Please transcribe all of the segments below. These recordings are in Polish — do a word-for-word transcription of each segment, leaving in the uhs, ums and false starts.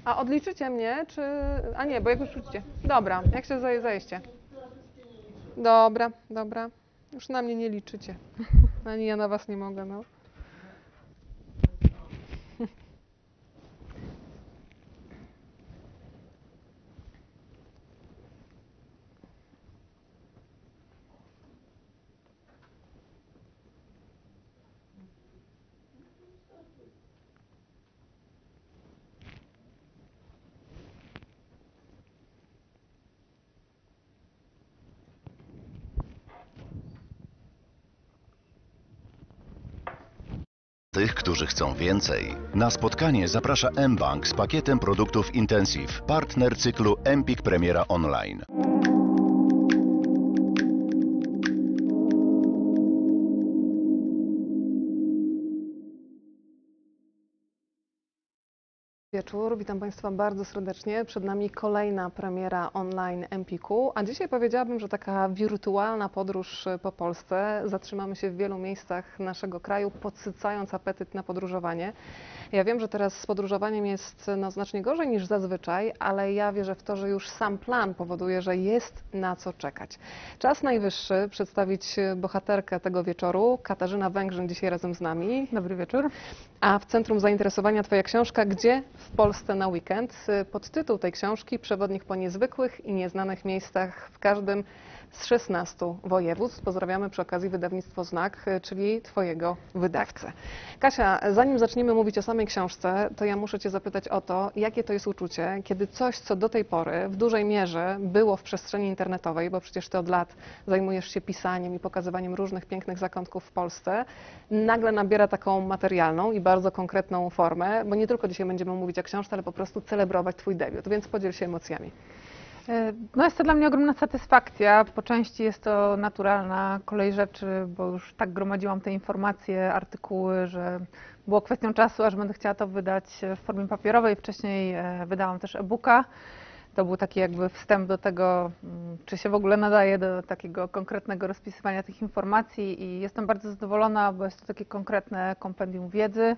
A odliczycie mnie, czy... A nie, bo jak już rzucicie. Dobra, jak się zaje, zajeście? Dobra, dobra. Już na mnie nie liczycie. Ani ja na was nie mogę, no. Tych, którzy chcą więcej. Na spotkanie zaprasza mBank z pakietem produktów Intensive, partner cyklu Empik Premiera Online. Wieczór, witam Państwa bardzo serdecznie. Przed nami kolejna premiera online Empiku, a dzisiaj powiedziałabym, że taka wirtualna podróż po Polsce. Zatrzymamy się w wielu miejscach naszego kraju, podsycając apetyt na podróżowanie. Ja wiem, że teraz z podróżowaniem jest no, znacznie gorzej niż zazwyczaj, ale ja wierzę w to, że już sam plan powoduje, że jest na co czekać. Czas najwyższy przedstawić bohaterkę tego wieczoru. Katarzyna Węgrzyn dzisiaj razem z nami. Dobry wieczór. A w centrum zainteresowania Twoja książka "Gdzie w Polsce na weekend?". Podtytuł tej książki: Przewodnik po niezwykłych i nieznanych miejscach w każdym z szesnastu województw. Pozdrawiamy przy okazji wydawnictwo Znak, czyli Twojego wydawcę. Kasia, zanim zaczniemy mówić o samej książce, to ja muszę Cię zapytać o to, jakie to jest uczucie, kiedy coś, co do tej pory w dużej mierze było w przestrzeni internetowej, bo przecież Ty od lat zajmujesz się pisaniem i pokazywaniem różnych pięknych zakątków w Polsce, nagle nabiera taką materialną i bardzo konkretną formę, bo nie tylko dzisiaj będziemy mówić o książce, ale po prostu celebrować Twój debiut, więc podziel się emocjami. No jest to dla mnie ogromna satysfakcja. Po części jest to naturalna kolej rzeczy, bo już tak gromadziłam te informacje, artykuły, że było kwestią czasu, aż będę chciała to wydać w formie papierowej. Wcześniej wydałam też e-booka. To był taki jakby wstęp do tego, czy się w ogóle nadaje do takiego konkretnego rozpisywania tych informacji, i jestem bardzo zadowolona, bo jest to takie konkretne kompendium wiedzy.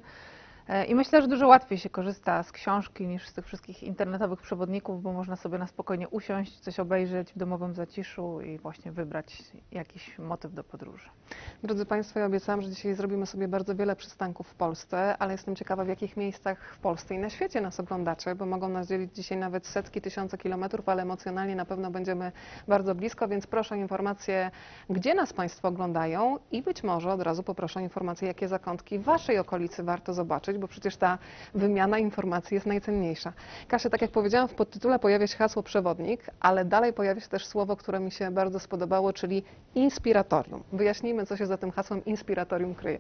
I myślę, że dużo łatwiej się korzysta z książki niż z tych wszystkich internetowych przewodników, bo można sobie na spokojnie usiąść, coś obejrzeć w domowym zaciszu i właśnie wybrać jakiś motyw do podróży. Drodzy Państwo, ja obiecałam, że dzisiaj zrobimy sobie bardzo wiele przystanków w Polsce, ale jestem ciekawa, w jakich miejscach w Polsce i na świecie nas oglądacie, bo mogą nas dzielić dzisiaj nawet setki, tysiące kilometrów, ale emocjonalnie na pewno będziemy bardzo blisko, więc proszę o informację, gdzie nas Państwo oglądają, i być może od razu poproszę o informację, jakie zakątki w Waszej okolicy warto zobaczyć, bo przecież ta wymiana informacji jest najcenniejsza. Kasia, tak jak powiedziałam, w podtytule pojawia się hasło przewodnik, ale dalej pojawia się też słowo, które mi się bardzo spodobało, czyli inspiratorium. Wyjaśnijmy, co się za tym hasłem inspiratorium kryje.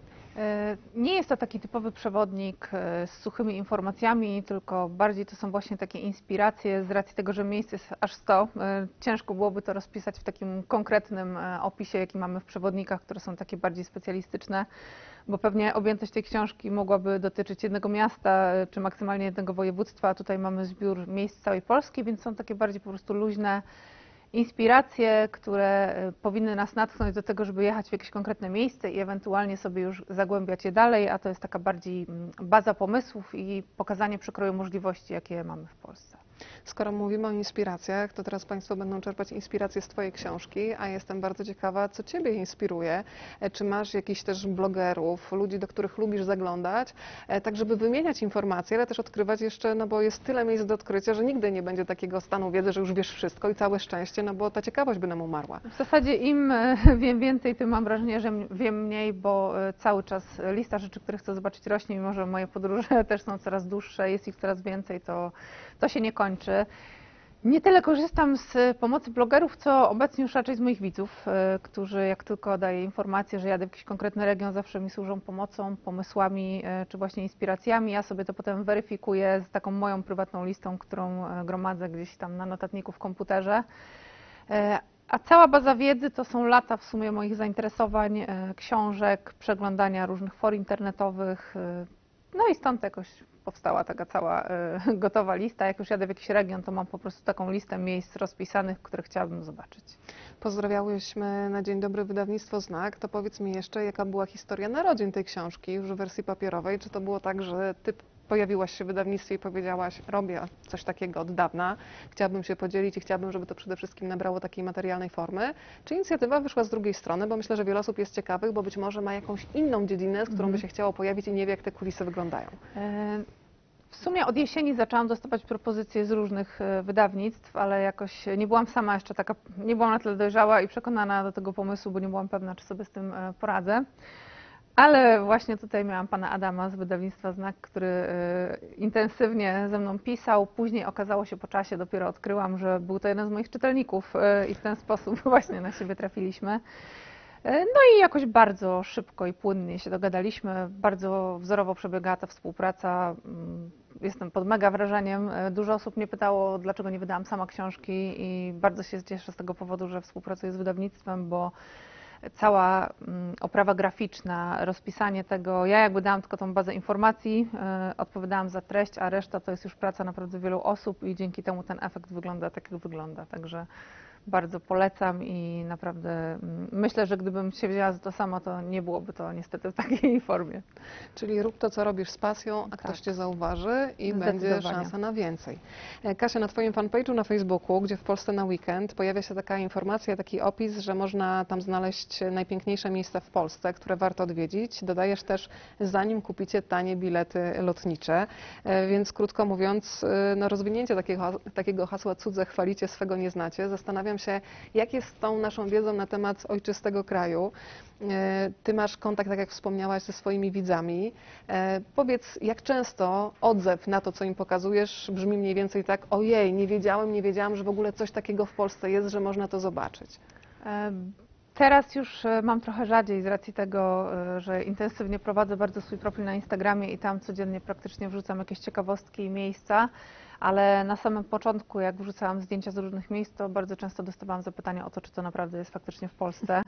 Nie jest to taki typowy przewodnik z suchymi informacjami, tylko bardziej to są właśnie takie inspiracje z racji tego, że miejsc jest aż sto. Ciężko byłoby to rozpisać w takim konkretnym opisie, jaki mamy w przewodnikach, które są takie bardziej specjalistyczne, bo pewnie objętość tej książki mogłaby dotyczyć jednego miasta czy maksymalnie jednego województwa, a tutaj mamy zbiór miejsc całej Polski, więc są takie bardziej po prostu luźne inspiracje, które powinny nas natchnąć do tego, żeby jechać w jakieś konkretne miejsce i ewentualnie sobie już zagłębiać je dalej, a to jest taka bardziej baza pomysłów i pokazanie przekroju możliwości, jakie mamy w Polsce. Skoro mówimy o inspiracjach, to teraz Państwo będą czerpać inspiracje z Twojej książki, a jestem bardzo ciekawa, co Ciebie inspiruje. Czy masz jakichś też blogerów, ludzi, do których lubisz zaglądać, tak żeby wymieniać informacje, ale też odkrywać jeszcze, no bo jest tyle miejsc do odkrycia, że nigdy nie będzie takiego stanu wiedzy, że już wiesz wszystko i całe szczęście, no bo ta ciekawość by nam umarła. W zasadzie im wiem więcej, tym mam wrażenie, że wiem mniej, bo cały czas lista rzeczy, które chcę zobaczyć, rośnie, mimo że moje podróże też są coraz dłuższe, jest ich coraz więcej, to, to się nie kończy. Nie tyle korzystam z pomocy blogerów, co obecnie już raczej z moich widzów, którzy jak tylko daję informację, że jadę w jakiś konkretny region, zawsze mi służą pomocą, pomysłami czy właśnie inspiracjami. Ja sobie to potem weryfikuję z taką moją prywatną listą, którą gromadzę gdzieś tam na notatniku w komputerze. A cała baza wiedzy to są lata w sumie moich zainteresowań, książek, przeglądania różnych for internetowych. No i stąd jakoś powstała taka cała y, gotowa lista. Jak już jadę w jakiś region, to mam po prostu taką listę miejsc rozpisanych, które chciałabym zobaczyć. Pozdrawiałyśmy na dzień dobry wydawnictwo Znak. To powiedz mi jeszcze, jaka była historia narodzin tej książki już w wersji papierowej? Czy to było tak, że Ty pojawiłaś się w wydawnictwie i powiedziałaś, robię coś takiego od dawna, chciałabym się podzielić i chciałabym, żeby to przede wszystkim nabrało takiej materialnej formy. Czy inicjatywa wyszła z drugiej strony? Bo myślę, że wiele osób jest ciekawych, bo być może ma jakąś inną dziedzinę, z którą Mhm. by się chciało pojawić i nie wie, jak te kulisy wyglądają. E, W sumie od jesieni zaczęłam dostawać propozycje z różnych e, wydawnictw, ale jakoś nie byłam sama jeszcze taka, nie byłam na tyle dojrzała i przekonana do tego pomysłu, bo nie byłam pewna, czy sobie z tym e, poradzę. Ale właśnie tutaj miałam pana Adama z wydawnictwa Znak, który e, intensywnie ze mną pisał. Później okazało się po czasie, dopiero odkryłam, że był to jeden z moich czytelników e, i w ten sposób właśnie na siebie trafiliśmy. No i jakoś bardzo szybko i płynnie się dogadaliśmy. Bardzo wzorowo przebiegała ta współpraca. Jestem pod mega wrażeniem. Dużo osób mnie pytało, dlaczego nie wydałam sama książki i bardzo się cieszę z tego powodu, że współpracuję z wydawnictwem, bo cała oprawa graficzna, rozpisanie tego, ja jakby dałam tylko tą bazę informacji, odpowiadałam za treść, a reszta to jest już praca naprawdę wielu osób i dzięki temu ten efekt wygląda tak, jak wygląda. Także bardzo polecam i naprawdę myślę, że gdybym się wzięła za to sama, to nie byłoby to niestety w takiej formie. Czyli rób to, co robisz z pasją, a ktoś Tak. Cię zauważy i będzie Zdecydowanie. szansa na więcej. Kasia, na Twoim fanpage'u na Facebooku, gdzie w Polsce na weekend, pojawia się taka informacja, taki opis, że można tam znaleźć najpiękniejsze miejsca w Polsce, które warto odwiedzić. Dodajesz też, zanim kupicie tanie bilety lotnicze. Więc krótko mówiąc, no rozwinięcie takiego, takiego hasła cudze chwalicie, swego nie znacie. Zastanawiam się, jak jest z tą naszą wiedzą na temat ojczystego kraju. Ty masz kontakt, tak jak wspomniałaś, ze swoimi widzami. Powiedz, jak często odzew na to, co im pokazujesz, brzmi mniej więcej tak, ojej, nie wiedziałem, nie wiedziałam, że w ogóle coś takiego w Polsce jest, że można to zobaczyć. Teraz już mam trochę rzadziej z racji tego, że intensywnie prowadzę bardzo swój profil na Instagramie i tam codziennie praktycznie wrzucam jakieś ciekawostki i miejsca, ale na samym początku, jak wrzucałam zdjęcia z różnych miejsc, to bardzo często dostawałam zapytania o to, czy to naprawdę jest faktycznie w Polsce.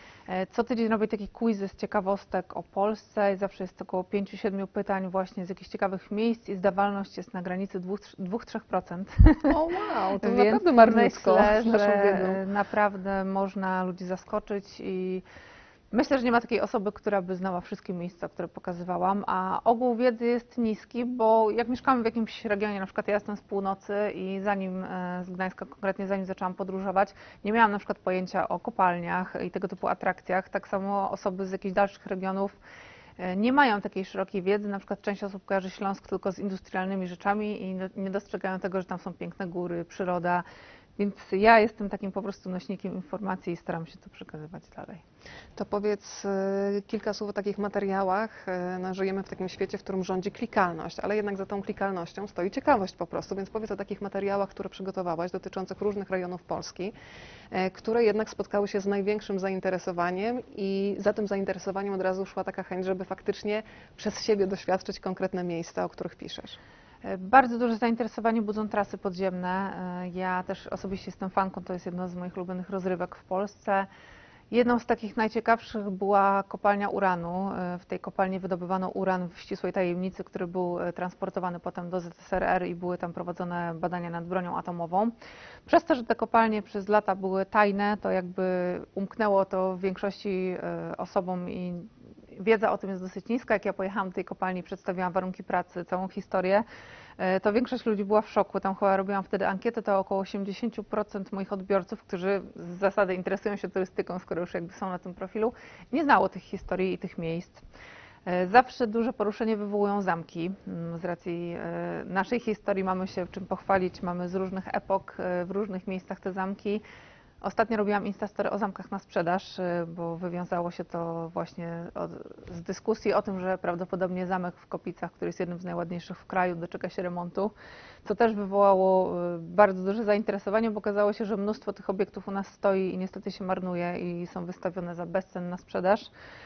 Co tydzień robię takie quizy z ciekawostek o Polsce i zawsze jest około pięciu siedmiu pytań właśnie z jakichś ciekawych miejsc i zdawalność jest na granicy dwa do trzech procent. O wow, to Więc naprawdę marnutko myślę, z naszą że wiedzą. naprawdę można ludzi zaskoczyć i myślę, że nie ma takiej osoby, która by znała wszystkie miejsca, które pokazywałam, a ogół wiedzy jest niski, bo jak mieszkamy w jakimś regionie, na przykład ja jestem z północy i zanim z Gdańska konkretnie, zanim zaczęłam podróżować, nie miałam na przykład pojęcia o kopalniach i tego typu atrakcjach. Tak samo osoby z jakichś dalszych regionów nie mają takiej szerokiej wiedzy. Na przykład część osób kojarzy Śląsk tylko z industrialnymi rzeczami i nie dostrzegają tego, że tam są piękne góry, przyroda. Więc ja jestem takim po prostu nośnikiem informacji i staram się to przekazywać dalej. To powiedz y, kilka słów o takich materiałach. Y, no, żyjemy w takim świecie, w którym rządzi klikalność, ale jednak za tą klikalnością stoi ciekawość po prostu. Więc powiedz o takich materiałach, które przygotowałaś, dotyczących różnych rejonów Polski, y, które jednak spotkały się z największym zainteresowaniem i za tym zainteresowaniem od razu szła taka chęć, żeby faktycznie przez siebie doświadczyć konkretne miejsca, o których piszesz. Bardzo duże zainteresowanie budzą trasy podziemne. Ja też osobiście jestem fanką, to jest jedna z moich ulubionych rozrywek w Polsce. Jedną z takich najciekawszych była kopalnia uranu. W tej kopalni wydobywano uran w ścisłej tajemnicy, który był transportowany potem do Z S R R i były tam prowadzone badania nad bronią atomową. Przez to, że te kopalnie przez lata były tajne, to jakby umknęło to większości osobom i wiedza o tym jest dosyć niska. Jak ja pojechałam do tej kopalni, przedstawiłam warunki pracy, całą historię, to większość ludzi była w szoku. Tam chyba robiłam wtedy ankietę, to około osiemdziesiąt procent moich odbiorców, którzy z zasady interesują się turystyką, skoro już jakby są na tym profilu, nie znało tych historii i tych miejsc. Zawsze duże poruszenie wywołują zamki. Z racji naszej historii mamy się czym pochwalić, mamy z różnych epok, w różnych miejscach te zamki. Ostatnio robiłam Instastory o zamkach na sprzedaż, bo wywiązało się to właśnie od, z dyskusji o tym, że prawdopodobnie zamek w Kopicach, który jest jednym z najładniejszych w kraju, doczeka się remontu, co też wywołało bardzo duże zainteresowanie, bo okazało się, że mnóstwo tych obiektów u nas stoi i niestety się marnuje i są wystawione za bezcen na sprzedaż.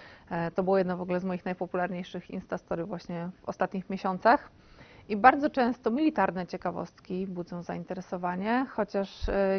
To było jedno w ogóle z moich najpopularniejszych Instastory właśnie w ostatnich miesiącach. I bardzo często militarne ciekawostki budzą zainteresowanie, chociaż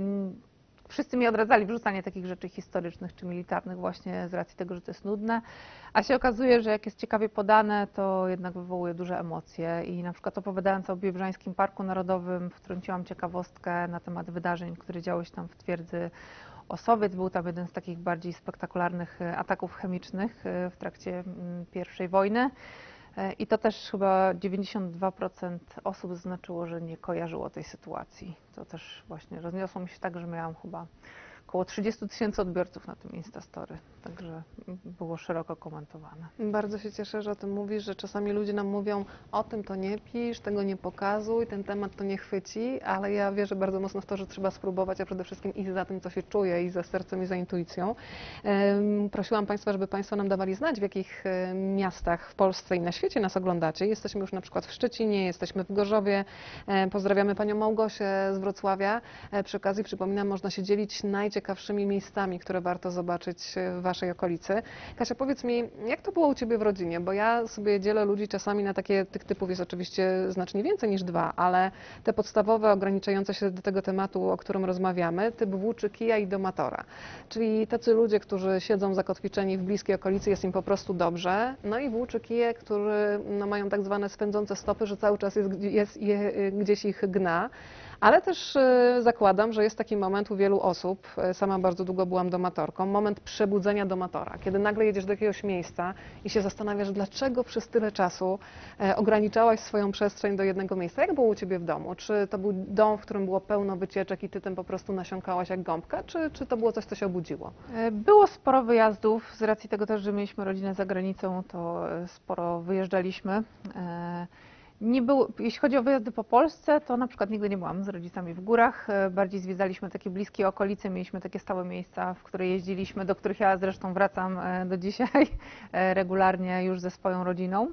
wszyscy mi odradzali wrzucanie takich rzeczy historycznych czy militarnych właśnie z racji tego, że to jest nudne, a się okazuje, że jak jest ciekawie podane, to jednak wywołuje duże emocje i na przykład opowiadając o Biebrzańskim Parku Narodowym wtrąciłam ciekawostkę na temat wydarzeń, które działy się tam w twierdzy Osowiec. Był tam jeden z takich bardziej spektakularnych ataków chemicznych w trakcie pierwszej wojny. I to też chyba dziewięćdziesiąt dwa procent osób zaznaczyło, że nie kojarzyło tej sytuacji. To też właśnie rozniosło mi się tak, że miałam chyba około trzydzieści tysięcy odbiorców na tym Instastory, także było szeroko komentowane. Bardzo się cieszę, że o tym mówisz, że czasami ludzie nam mówią, o tym to nie pisz, tego nie pokazuj, ten temat to nie chwyci, ale ja wierzę bardzo mocno w to, że trzeba spróbować, a przede wszystkim iść za tym, co się czuje, i za sercem, i za intuicją. Um, prosiłam Państwa, żeby Państwo nam dawali znać, w jakich miastach w Polsce i na świecie nas oglądacie. Jesteśmy już na przykład w Szczecinie, jesteśmy w Gorzowie, pozdrawiamy Panią Małgosię z Wrocławia. Przy okazji przypominam, można się dzielić najciekawszymi miejscami, które warto zobaczyć w Waszej okolicy. Kasia, powiedz mi, jak to było u Ciebie w rodzinie? Bo ja sobie dzielę ludzi czasami na takie, tych typów jest oczywiście znacznie więcej niż dwa, ale te podstawowe, ograniczające się do tego tematu, o którym rozmawiamy, typ włóczy kija i domatora. Czyli tacy ludzie, którzy siedzą zakotwiczeni w bliskiej okolicy, jest im po prostu dobrze. No i włóczy kije, którzy no, mają tak zwane swędzące stopy, że cały czas jest, jest je, gdzieś ich gna. Ale też y, zakładam, że jest taki moment u wielu osób, y, sama bardzo długo byłam domatorką, moment przebudzenia domatora, kiedy nagle jedziesz do jakiegoś miejsca i się zastanawiasz, dlaczego przez tyle czasu y, ograniczałaś swoją przestrzeń do jednego miejsca. Jak było u Ciebie w domu? Czy to był dom, w którym było pełno wycieczek i Ty tym po prostu nasiąkałaś jak gąbka, czy, czy to było coś, co się obudziło? Było sporo wyjazdów, z racji tego też, że mieliśmy rodzinę za granicą, to sporo wyjeżdżaliśmy. Nie było, jeśli chodzi o wyjazdy po Polsce, to na przykład nigdy nie byłam z rodzicami w górach, bardziej zwiedzaliśmy takie bliskie okolice, mieliśmy takie stałe miejsca, w które jeździliśmy, do których ja zresztą wracam do dzisiaj regularnie już ze swoją rodziną.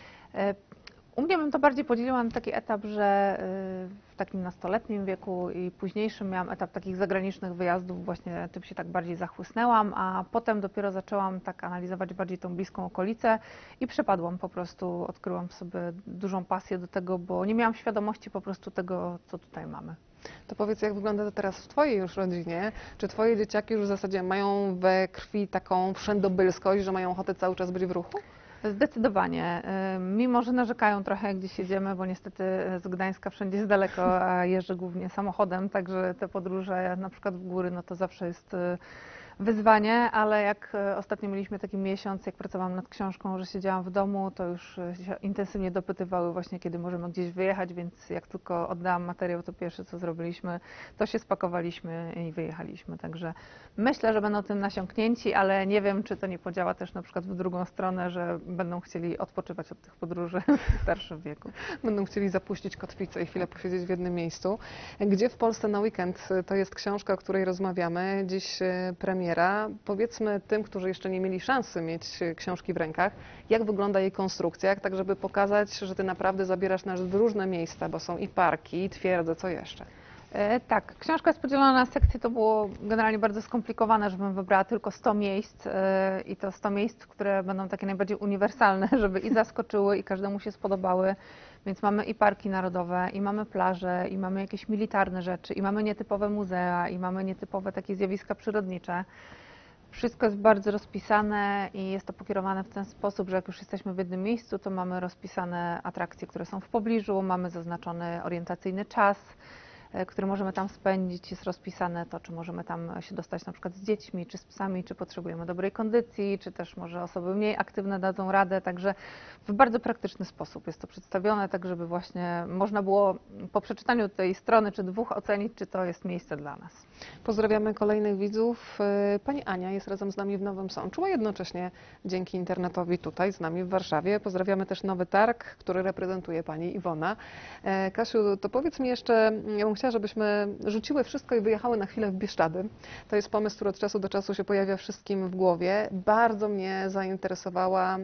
U mnie bym to bardziej podzieliła na taki etap, że w takim nastoletnim wieku i późniejszym miałam etap takich zagranicznych wyjazdów, właśnie tym się tak bardziej zachłysnęłam, a potem dopiero zaczęłam tak analizować bardziej tą bliską okolicę i przepadłam po prostu, odkryłam w sobie dużą pasję do tego, bo nie miałam świadomości po prostu tego, co tutaj mamy. To powiedz, jak wygląda to teraz w Twojej już rodzinie? Czy Twoje dzieciaki już w zasadzie mają we krwi taką wszędobylskość, że mają ochotę cały czas być w ruchu? Zdecydowanie. Mimo że narzekają trochę, jak gdzieś jedziemy, bo niestety z Gdańska wszędzie jest daleko, a jeżdżę głównie samochodem, także te podróże na przykład w góry, no to zawsze jest wyzwanie, ale jak ostatnio mieliśmy taki miesiąc, jak pracowałam nad książką, że siedziałam w domu, to już się intensywnie dopytywały właśnie, kiedy możemy gdzieś wyjechać, więc jak tylko oddałam materiał, to pierwsze co zrobiliśmy, to się spakowaliśmy i wyjechaliśmy. Także myślę, że będą tym nasiąknięci, ale nie wiem, czy to nie podziała też na przykład w drugą stronę, że będą chcieli odpoczywać od tych podróży w starszym wieku. Będą chcieli zapuścić kotwicę i chwilę posiedzieć w jednym miejscu. Gdzie w Polsce na weekend? To jest książka, o której rozmawiamy. Dziś premiera. Powiedzmy tym, którzy jeszcze nie mieli szansy mieć książki w rękach, jak wygląda jej konstrukcja, tak żeby pokazać, że Ty naprawdę zabierasz nas w różne miejsca, bo są i parki, i twierdze, co jeszcze? E, tak, książka jest podzielona na sekcje, to było generalnie bardzo skomplikowane, żebym wybrała tylko sto miejsc e, i to sto miejsc, które będą takie najbardziej uniwersalne, żeby i zaskoczyły, i każdemu się spodobały. Więc mamy i parki narodowe, i mamy plaże, i mamy jakieś militarne rzeczy, i mamy nietypowe muzea, i mamy nietypowe takie zjawiska przyrodnicze. Wszystko jest bardzo rozpisane i jest to pokierowane w ten sposób, że jak już jesteśmy w jednym miejscu, to mamy rozpisane atrakcje, które są w pobliżu, mamy zaznaczony orientacyjny czas, który możemy tam spędzić, jest rozpisane to, czy możemy tam się dostać na przykład z dziećmi, czy z psami, czy potrzebujemy dobrej kondycji, czy też może osoby mniej aktywne dadzą radę, także w bardzo praktyczny sposób jest to przedstawione, tak żeby właśnie można było po przeczytaniu tej strony czy dwóch ocenić, czy to jest miejsce dla nas. Pozdrawiamy kolejnych widzów. Pani Ania jest razem z nami w Nowym Sączu, a jednocześnie dzięki internetowi tutaj z nami w Warszawie. Pozdrawiamy też Nowy Targ, który reprezentuje Pani Iwona. Kasiu, to powiedz mi jeszcze, ja bym chciała, żebyśmy rzuciły wszystko i wyjechały na chwilę w Bieszczady. To jest pomysł, który od czasu do czasu się pojawia wszystkim w głowie. Bardzo mnie zainteresowała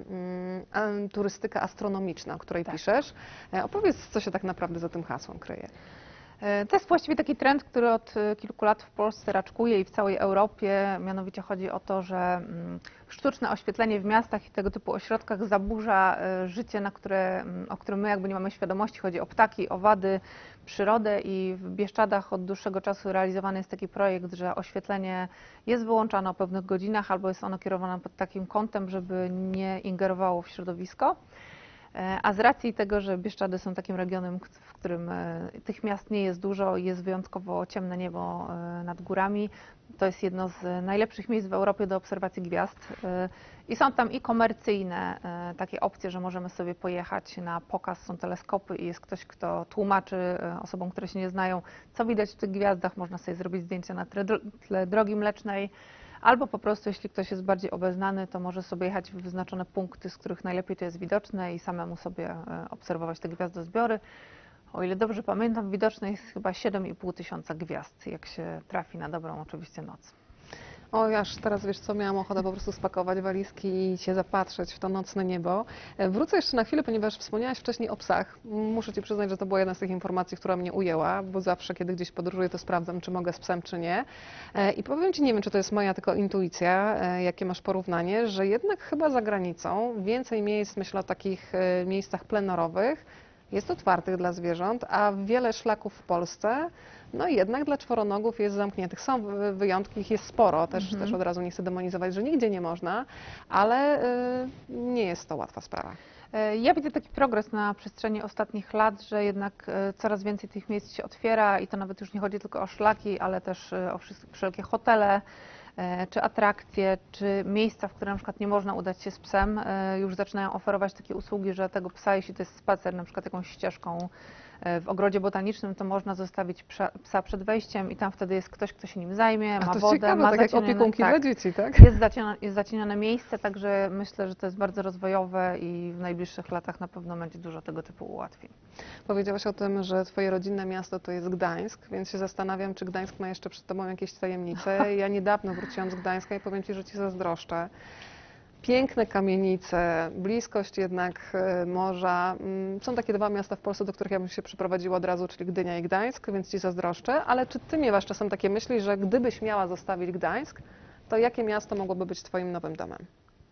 um, turystyka astronomiczna, o której tak. piszesz. Opowiedz, co się tak naprawdę za tym hasłem kryje. To jest właściwie taki trend, który od kilku lat w Polsce raczkuje i w całej Europie. Mianowicie chodzi o to, że sztuczne oświetlenie w miastach i tego typu ośrodkach zaburza życie, na które, o którym my jakby nie mamy świadomości. Chodzi o ptaki, owady, przyrodę i w Bieszczadach od dłuższego czasu realizowany jest taki projekt, że oświetlenie jest wyłączane o pewnych godzinach albo jest ono kierowane pod takim kątem, żeby nie ingerowało w środowisko. A z racji tego, że Bieszczady są takim regionem, w którym tych miast nie jest dużo i jest wyjątkowo ciemne niebo nad górami, to jest jedno z najlepszych miejsc w Europie do obserwacji gwiazd. I są tam i komercyjne takie opcje, że możemy sobie pojechać na pokaz, są teleskopy i jest ktoś, kto tłumaczy osobom, które się nie znają, co widać w tych gwiazdach. Można sobie zrobić zdjęcia na tle Drogi Mlecznej. Albo po prostu, jeśli ktoś jest bardziej obeznany, to może sobie jechać w wyznaczone punkty, z których najlepiej to jest widoczne i samemu sobie obserwować te gwiazdozbiory. O ile dobrze pamiętam, widoczne jest chyba siedem i pół tysiąca gwiazd, jak się trafi na dobrą oczywiście noc. O, aż teraz wiesz co, miałam ochotę po prostu spakować walizki i się zapatrzeć w to nocne niebo. Wrócę jeszcze na chwilę, ponieważ wspomniałaś wcześniej o psach. Muszę Ci przyznać, że to była jedna z tych informacji, która mnie ujęła, bo zawsze, kiedy gdzieś podróżuję, to sprawdzam, czy mogę z psem, czy nie. I powiem Ci, nie wiem, czy to jest moja tylko intuicja, jakie masz porównanie, że jednak chyba za granicą więcej miejsc, myślę o takich miejscach plenerowych, jest otwartych dla zwierząt, a wiele szlaków w Polsce, no jednak dla czworonogów jest zamkniętych. Są wyjątki, ich jest sporo, też, Mhm. też od razu nie chcę demonizować, że nigdzie nie można, ale y, nie jest to łatwa sprawa. Ja widzę taki progres na przestrzeni ostatnich lat, że jednak coraz więcej tych miejsc się otwiera i to nawet już nie chodzi tylko o szlaki, ale też o wszelkie hotele, czy atrakcje, czy miejsca, w które na przykład nie można udać się z psem, już zaczynają oferować takie usługi, że tego psa, jeśli to jest spacer, na przykład jakąś ścieżką w ogrodzie botanicznym, to można zostawić psa przed wejściem i tam wtedy jest ktoś, kto się nim zajmie, A ma to wodę, ciekawe, ma tak jak zacienione, opiekunki tak, dla dzieci, tak? Jest zacienione, jest zacienione miejsce, także myślę, że to jest bardzo rozwojowe i w najbliższych latach na pewno będzie dużo tego typu ułatwień. Powiedziałaś o tym, że Twoje rodzinne miasto to jest Gdańsk, więc się zastanawiam, czy Gdańsk ma jeszcze przed Tobą jakieś tajemnice. Ja niedawno wróciłam z Gdańska i powiem Ci, że Ci zazdroszczę. Piękne kamienice, bliskość jednak morza. Są takie dwa miasta w Polsce, do których ja bym się przyprowadziła od razu, czyli Gdynia i Gdańsk, więc Ci zazdroszczę. Ale czy Ty miewasz czasem takie myśli, że gdybyś miała zostawić Gdańsk, to jakie miasto mogłoby być Twoim nowym domem?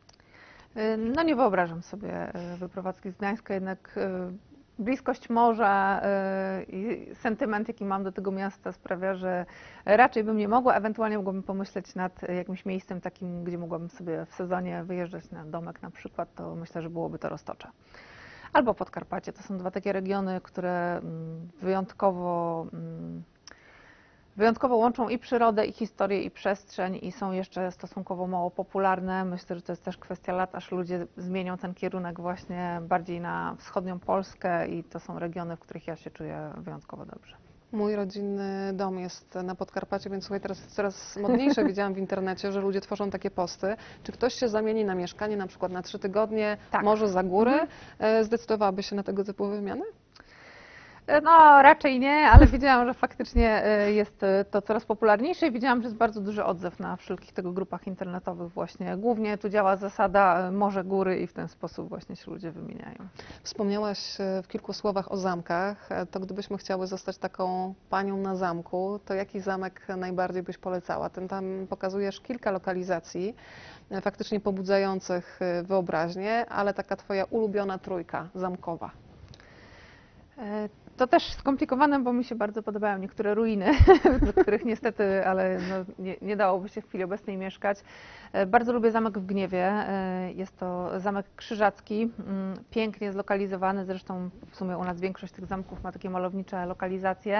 No nie wyobrażam sobie wyprowadzki z Gdańska, jednak bliskość morza i sentyment, jaki mam do tego miasta sprawia, że raczej bym nie mogła, ewentualnie mogłabym pomyśleć nad jakimś miejscem takim, gdzie mogłabym sobie w sezonie wyjeżdżać na domek na przykład, to myślę, że byłoby to Roztocze. Albo Podkarpacie. To są dwa takie regiony, które wyjątkowo, wyjątkowo łączą i przyrodę, i historię, i przestrzeń i są jeszcze stosunkowo mało popularne. Myślę, że to jest też kwestia lat, aż ludzie zmienią ten kierunek właśnie bardziej na wschodnią Polskę i to są regiony, w których ja się czuję wyjątkowo dobrze. Mój rodzinny dom jest na Podkarpacie, więc słuchaj, teraz coraz modniejsze widziałam w internecie, że ludzie tworzą takie posty. Czy ktoś się zamieni na mieszkanie na przykład na trzy tygodnie, Tak. może za góry? Mhm. Zdecydowałaby się na tego typu wymiany? No raczej nie, ale widziałam, że faktycznie jest to coraz popularniejsze i widziałam, że jest bardzo duży odzew na wszelkich tego grupach internetowych właśnie. Głównie tu działa zasada morze, góry i w ten sposób właśnie się ludzie wymieniają. Wspomniałaś w kilku słowach o zamkach. To gdybyśmy chciały zostać taką panią na zamku, to jaki zamek najbardziej byś polecała? Ty tam pokazujesz kilka lokalizacji faktycznie pobudzających wyobraźnię, ale taka twoja ulubiona trójka zamkowa. To też skomplikowane, bo mi się bardzo podobają niektóre ruiny, do których niestety, ale no, nie, nie dałoby się w chwili obecnej mieszkać. Bardzo lubię zamek w Gniewie. Jest to zamek krzyżacki, pięknie zlokalizowany, zresztą w sumie u nas większość tych zamków ma takie malownicze lokalizacje.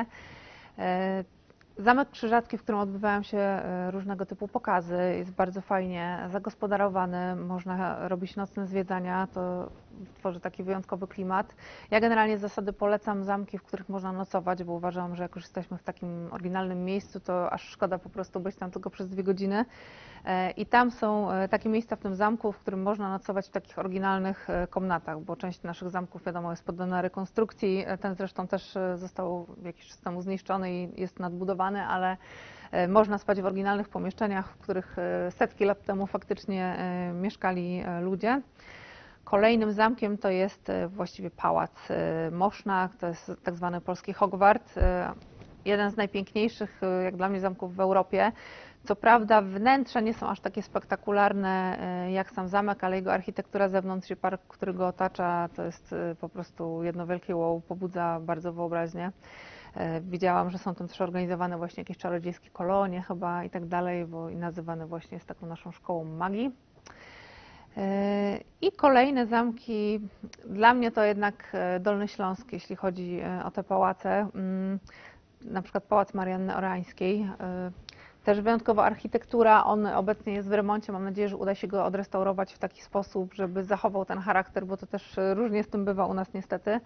Zamek krzyżacki, w którym odbywają się różnego typu pokazy, jest bardzo fajnie zagospodarowany, można robić nocne zwiedzania, to tworzy taki wyjątkowy klimat. Ja generalnie z zasady polecam zamki, w których można nocować, bo uważam, że jak już jesteśmy w takim oryginalnym miejscu, to aż szkoda po prostu być tam tylko przez dwie godziny. I tam są takie miejsca w tym zamku, w którym można nocować w takich oryginalnych komnatach, bo część naszych zamków, wiadomo, jest poddana rekonstrukcji. Ten zresztą też został jakiś czas temu zniszczony i jest nadbudowany, ale można spać w oryginalnych pomieszczeniach, w których setki lat temu faktycznie mieszkali ludzie. Kolejnym zamkiem to jest właściwie Pałac Moszna, to jest tak zwany polski Hogwart, jeden z najpiękniejszych, jak dla mnie, zamków w Europie. Co prawda wnętrza nie są aż takie spektakularne jak sam zamek, ale jego architektura zewnątrz i park, który go otacza, to jest po prostu jedno wielkie wow, pobudza bardzo wyobraźnię. Widziałam, że są tam też organizowane właśnie jakieś czarodziejskie kolonie chyba i tak dalej, bo i nazywane właśnie jest taką naszą szkołą magii. I I kolejne zamki, dla mnie to jednak Dolny Śląsk, jeśli chodzi o te pałace. Na przykład Pałac Marianny Orańskiej. Też wyjątkowa architektura, on obecnie jest w remoncie, mam nadzieję, że uda się go odrestaurować w taki sposób, żeby zachował ten charakter, bo to też różnie z tym bywa u nas niestety,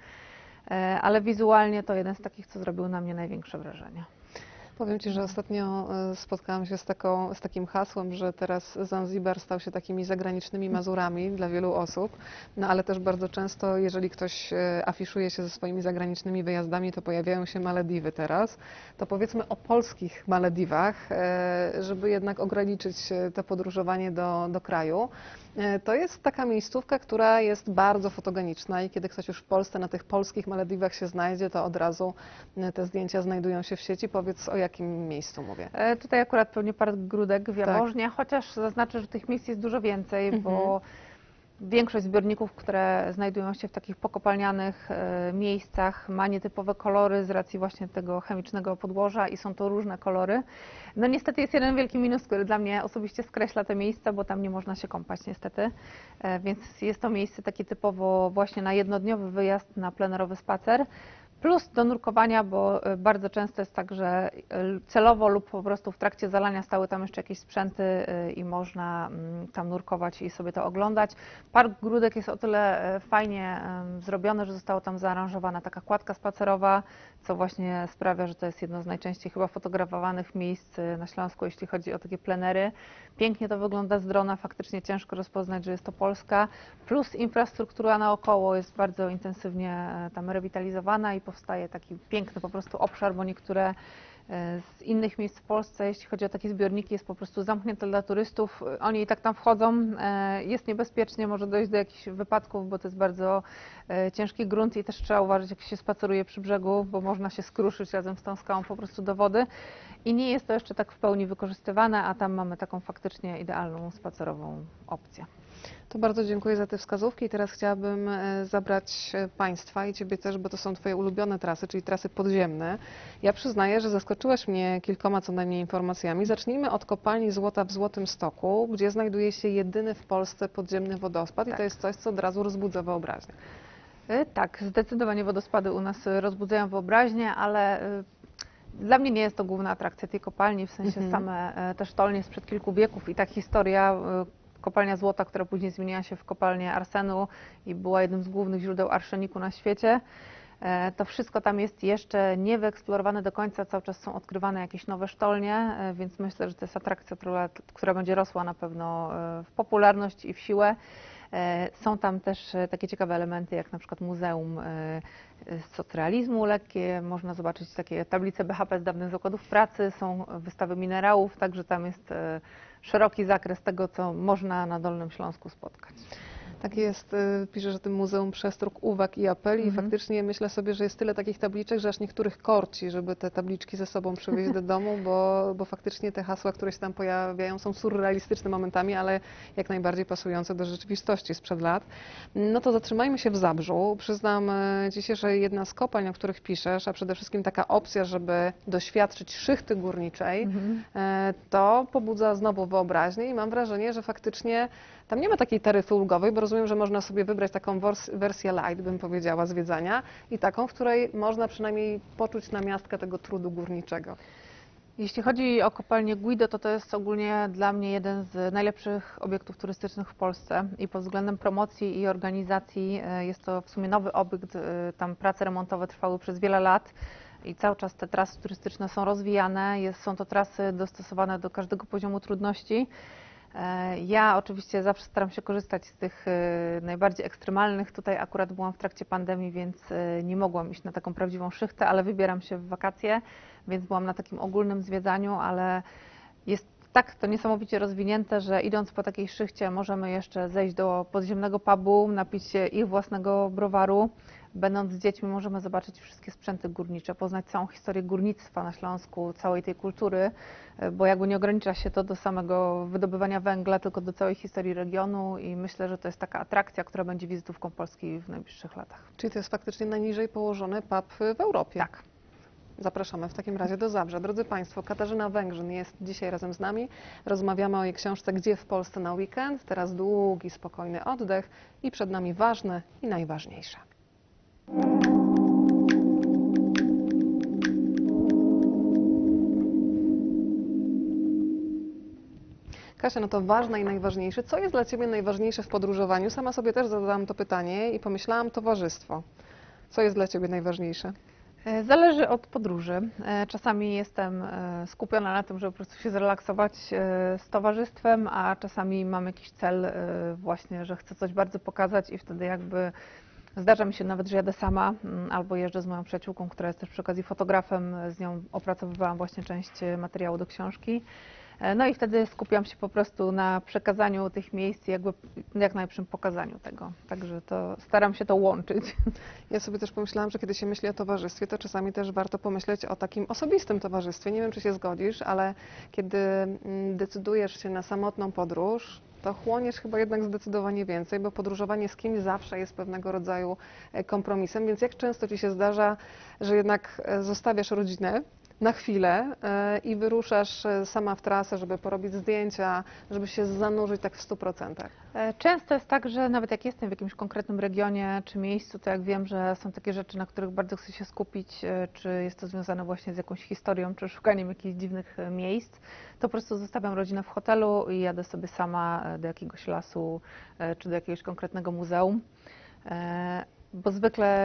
ale wizualnie to jeden z takich, co zrobił na mnie największe wrażenie. Powiem Ci, że ostatnio spotkałam się z, taką, z takim hasłem, że teraz Zanzibar stał się takimi zagranicznymi Mazurami dla wielu osób, no ale też bardzo często, jeżeli ktoś afiszuje się ze swoimi zagranicznymi wyjazdami, to pojawiają się Malediwy teraz. To powiedzmy o polskich Malediwach, żeby jednak ograniczyć to podróżowanie do, do kraju. To jest taka miejscówka, która jest bardzo fotogeniczna i kiedy ktoś już w Polsce na tych polskich Malediwach się znajdzie, to od razu te zdjęcia znajdują się w sieci. Powiedz, o jakim miejscu mówię. E, tutaj akurat pewnie Park Grudek w Jaworznie, tak. Chociaż zaznaczę, że tych miejsc jest dużo więcej, mhm. bo większość zbiorników, które znajdują się w takich pokopalnianych e, miejscach, ma nietypowe kolory z racji właśnie tego chemicznego podłoża i są to różne kolory. No niestety jest jeden wielki minus, który dla mnie osobiście skreśla te miejsca, bo tam nie można się kąpać niestety, e, więc jest to miejsce takie typowo właśnie na jednodniowy wyjazd, na plenerowy spacer. Plus do nurkowania, bo bardzo często jest tak, że celowo lub po prostu w trakcie zalania stały tam jeszcze jakieś sprzęty i można tam nurkować i sobie to oglądać. Park Grudek jest o tyle fajnie zrobiony, że została tam zaaranżowana taka kładka spacerowa, co właśnie sprawia, że to jest jedno z najczęściej chyba fotografowanych miejsc na Śląsku, jeśli chodzi o takie plenery. Pięknie to wygląda z drona, faktycznie ciężko rozpoznać, że jest to Polska. Plus infrastruktura naokoło jest bardzo intensywnie tam rewitalizowana i powstaje taki piękny po prostu obszar, bo niektóre z innych miejsc w Polsce, jeśli chodzi o takie zbiorniki, jest po prostu zamknięte dla turystów. Oni i tak tam wchodzą, jest niebezpiecznie, może dojść do jakichś wypadków, bo to jest bardzo ciężki grunt i też trzeba uważać, jak się spaceruje przy brzegu, bo można się skruszyć razem z tą skałą po prostu do wody. I nie jest to jeszcze tak w pełni wykorzystywane, a tam mamy taką faktycznie idealną spacerową opcję. To bardzo dziękuję za te wskazówki i teraz chciałabym zabrać Państwa i Ciebie też, bo to są Twoje ulubione trasy, czyli trasy podziemne. Ja przyznaję, że zaskoczyłaś mnie kilkoma co najmniej informacjami. Zacznijmy od kopalni złota w Złotym Stoku, gdzie znajduje się jedyny w Polsce podziemny wodospad tak. I to jest coś, co od razu rozbudza wyobraźnię. Tak, zdecydowanie wodospady u nas rozbudzają wyobraźnię, ale dla mnie nie jest to główna atrakcja tej kopalni, w sensie mhm. same te sztolnie sprzed kilku wieków i ta historia. Kopalnia złota, która później zmieniła się w kopalnię arsenu i była jednym z głównych źródeł arszeniku na świecie. To wszystko tam jest jeszcze nie wyeksplorowane do końca, cały czas są odkrywane jakieś nowe sztolnie, więc myślę, że to jest atrakcja, która, która będzie rosła na pewno w popularność i w siłę. Są tam też takie ciekawe elementy, jak na przykład Muzeum Socrealizmu lekkie, można zobaczyć takie tablice B H P z dawnych zakładów pracy, są wystawy minerałów, także tam jest szeroki zakres tego, co można na Dolnym Śląsku spotkać. Tak jest, pisze, że tym muzeum przestróg, uwag i apeli i faktycznie myślę sobie, że jest tyle takich tabliczek, że aż niektórych korci, żeby te tabliczki ze sobą przywieźć do domu, bo, bo faktycznie te hasła, które się tam pojawiają, są surrealistyczne momentami, ale jak najbardziej pasujące do rzeczywistości sprzed lat. No to zatrzymajmy się w Zabrzu. Przyznam Ci się, że jedna z kopalń, o których piszesz, a przede wszystkim taka opcja, żeby doświadczyć szychty górniczej, mhm. to pobudza znowu wyobraźnię i mam wrażenie, że faktycznie tam nie ma takiej taryfy ulgowej, bo rozumiem, że można sobie wybrać taką wersję light, bym powiedziała, zwiedzania i taką, w której można przynajmniej poczuć namiastkę tego trudu górniczego. Jeśli chodzi o kopalnię Guido, to to jest ogólnie dla mnie jeden z najlepszych obiektów turystycznych w Polsce i pod względem promocji i organizacji jest to w sumie nowy obiekt, tam prace remontowe trwały przez wiele lat i cały czas te trasy turystyczne są rozwijane, jest, są to trasy dostosowane do każdego poziomu trudności. Ja oczywiście zawsze staram się korzystać z tych najbardziej ekstremalnych. Tutaj akurat byłam w trakcie pandemii, więc nie mogłam iść na taką prawdziwą szychtę, ale wybieram się w wakacje, więc byłam na takim ogólnym zwiedzaniu, ale jest tak to niesamowicie rozwinięte, że idąc po takiej szychcie możemy jeszcze zejść do podziemnego pubu, napić się ich własnego browaru. Będąc z dziećmi możemy zobaczyć wszystkie sprzęty górnicze, poznać całą historię górnictwa na Śląsku, całej tej kultury, bo jakby nie ogranicza się to do samego wydobywania węgla, tylko do całej historii regionu i myślę, że to jest taka atrakcja, która będzie wizytówką Polski w najbliższych latach. Czyli to jest faktycznie najniżej położony pub w Europie. Tak. Zapraszamy w takim razie do Zabrza. Drodzy Państwo, Katarzyna Węgrzyn jest dzisiaj razem z nami. Rozmawiamy o jej książce Gdzie w Polsce na weekend. Teraz długi, spokojny oddech i przed nami ważne i najważniejsze. Kasia, no to ważne i najważniejsze. Co jest dla Ciebie najważniejsze w podróżowaniu? Sama sobie też zadałam to pytanie i pomyślałam towarzystwo. Co jest dla Ciebie najważniejsze? Zależy od podróży. Czasami jestem skupiona na tym, żeby po prostu się zrelaksować z towarzystwem, a czasami mam jakiś cel właśnie, że chcę coś bardzo pokazać i wtedy jakby zdarza mi się nawet, że jadę sama albo jeżdżę z moją przyjaciółką, która jest też przy okazji fotografem. Z nią opracowywałam właśnie część materiału do książki. No i wtedy skupiam się po prostu na przekazaniu tych miejsc i jakby jak najlepszym pokazaniu tego. Także to staram się to łączyć. Ja sobie też pomyślałam, że kiedy się myśli o towarzystwie, to czasami też warto pomyśleć o takim osobistym towarzystwie. Nie wiem, czy się zgodzisz, ale kiedy decydujesz się na samotną podróż, to chłoniesz chyba jednak zdecydowanie więcej, bo podróżowanie z kimś zawsze jest pewnego rodzaju kompromisem. Więc jak często Ci się zdarza, że jednak zostawiasz rodzinę na chwilę i wyruszasz sama w trasę, żeby porobić zdjęcia, żeby się zanurzyć tak w stu procentach? Często jest tak, że nawet jak jestem w jakimś konkretnym regionie czy miejscu, to jak wiem, że są takie rzeczy, na których bardzo chcę się skupić, czy jest to związane właśnie z jakąś historią, czy szukaniem jakichś dziwnych miejsc, to po prostu zostawiam rodzinę w hotelu i jadę sobie sama do jakiegoś lasu, czy do jakiegoś konkretnego muzeum, bo zwykle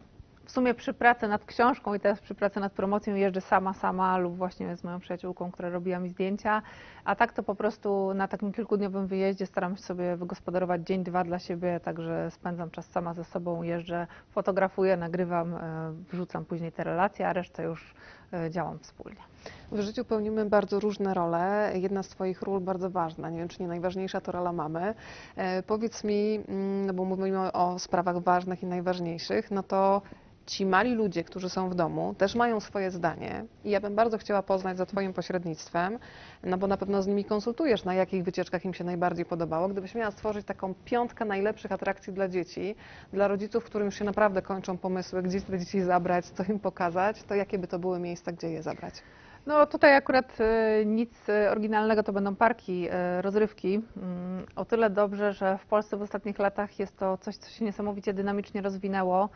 w sumie przy pracy nad książką i teraz przy pracy nad promocją jeżdżę sama, sama lub właśnie z moją przyjaciółką, która robiła mi zdjęcia, a tak to po prostu na takim kilkudniowym wyjeździe staram się sobie wygospodarować dzień, dwa dla siebie, także spędzam czas sama ze sobą, jeżdżę, fotografuję, nagrywam, wrzucam później te relacje, a resztę już działam wspólnie. W życiu pełnimy bardzo różne role. Jedna z Twoich ról bardzo ważna, nie wiem, czy nie najważniejsza, to rola mamy. E, powiedz mi, no bo mówimy o, o sprawach ważnych i najważniejszych, no to ci mali ludzie, którzy są w domu, też mają swoje zdanie i ja bym bardzo chciała poznać za Twoim pośrednictwem, no bo na pewno z nimi konsultujesz, na jakich wycieczkach im się najbardziej podobało. Gdybyś miała stworzyć taką piątkę najlepszych atrakcji dla dzieci, dla rodziców, którym już się naprawdę kończą pomysły, gdzie te dzieci zabrać, co im pokazać, to jakie by to były miejsca, gdzie je zabrać? No tutaj akurat nic oryginalnego, to będą parki, rozrywki. O tyle dobrze, że w Polsce w ostatnich latach jest to coś, co się niesamowicie dynamicznie rozwinęło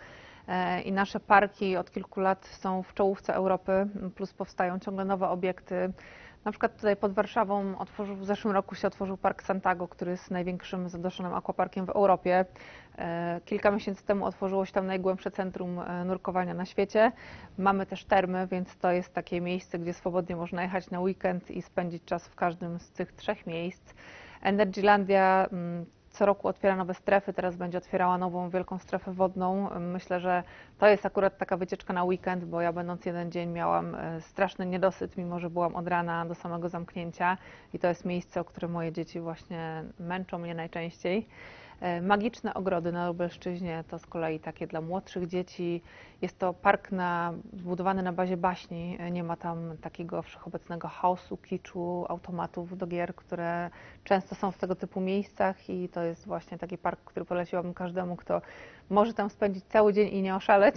i nasze parki od kilku lat są w czołówce Europy, plus powstają ciągle nowe obiekty. Na przykład tutaj pod Warszawą otworzył, w zeszłym roku się otworzył Park Santago, który jest największym zadoszonym aquaparkiem w Europie. Kilka miesięcy temu otworzyło się tam najgłębsze centrum nurkowania na świecie. Mamy też termy, więc to jest takie miejsce, gdzie swobodnie można jechać na weekend i spędzić czas w każdym z tych trzech miejsc. Energylandia co roku otwiera nowe strefy, teraz będzie otwierała nową wielką strefę wodną. Myślę, że to jest akurat taka wycieczka na weekend, bo ja będąc jeden dzień miałam straszny niedosyt, mimo że byłam od rana do samego zamknięcia i to jest miejsce, o które moje dzieci właśnie męczą mnie najczęściej. Magiczne ogrody na Lubelszczyźnie to z kolei takie dla młodszych dzieci. Jest to park na, zbudowany na bazie baśni. Nie ma tam takiego wszechobecnego chaosu, kiczu, automatów do gier, które często są w tego typu miejscach i to jest właśnie taki park, który poleciłabym każdemu, kto może tam spędzić cały dzień i nie oszaleć.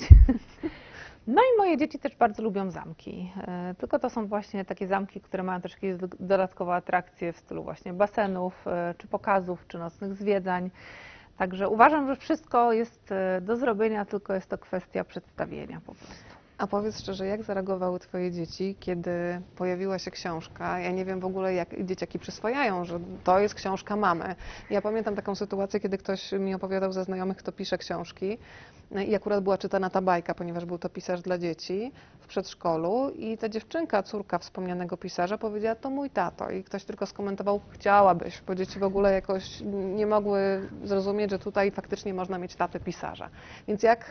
No i moje dzieci też bardzo lubią zamki, tylko to są właśnie takie zamki, które mają też jakieś dodatkowe atrakcje w stylu właśnie basenów, czy pokazów, czy nocnych zwiedzań. Także uważam, że wszystko jest do zrobienia, tylko jest to kwestia przedstawienia po prostu. A powiedz szczerze, jak zareagowały Twoje dzieci, kiedy pojawiła się książka? Ja nie wiem w ogóle, jak dzieciaki przyswajają, że to jest książka mamy. Ja pamiętam taką sytuację, kiedy ktoś mi opowiadał ze znajomych, kto pisze książki i akurat była czytana ta bajka, ponieważ był to pisarz dla dzieci w przedszkolu i ta dziewczynka, córka wspomnianego pisarza powiedziała, to mój tato i ktoś tylko skomentował, chciałabyś, bo dzieci w ogóle jakoś nie mogły zrozumieć, że tutaj faktycznie można mieć tatę pisarza. Więc jak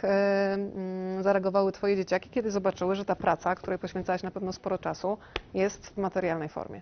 e, zareagowały Twoje dzieciaki, kiedy zobaczyły, że ta praca, której poświęcałaś na pewno sporo czasu, jest w materialnej formie?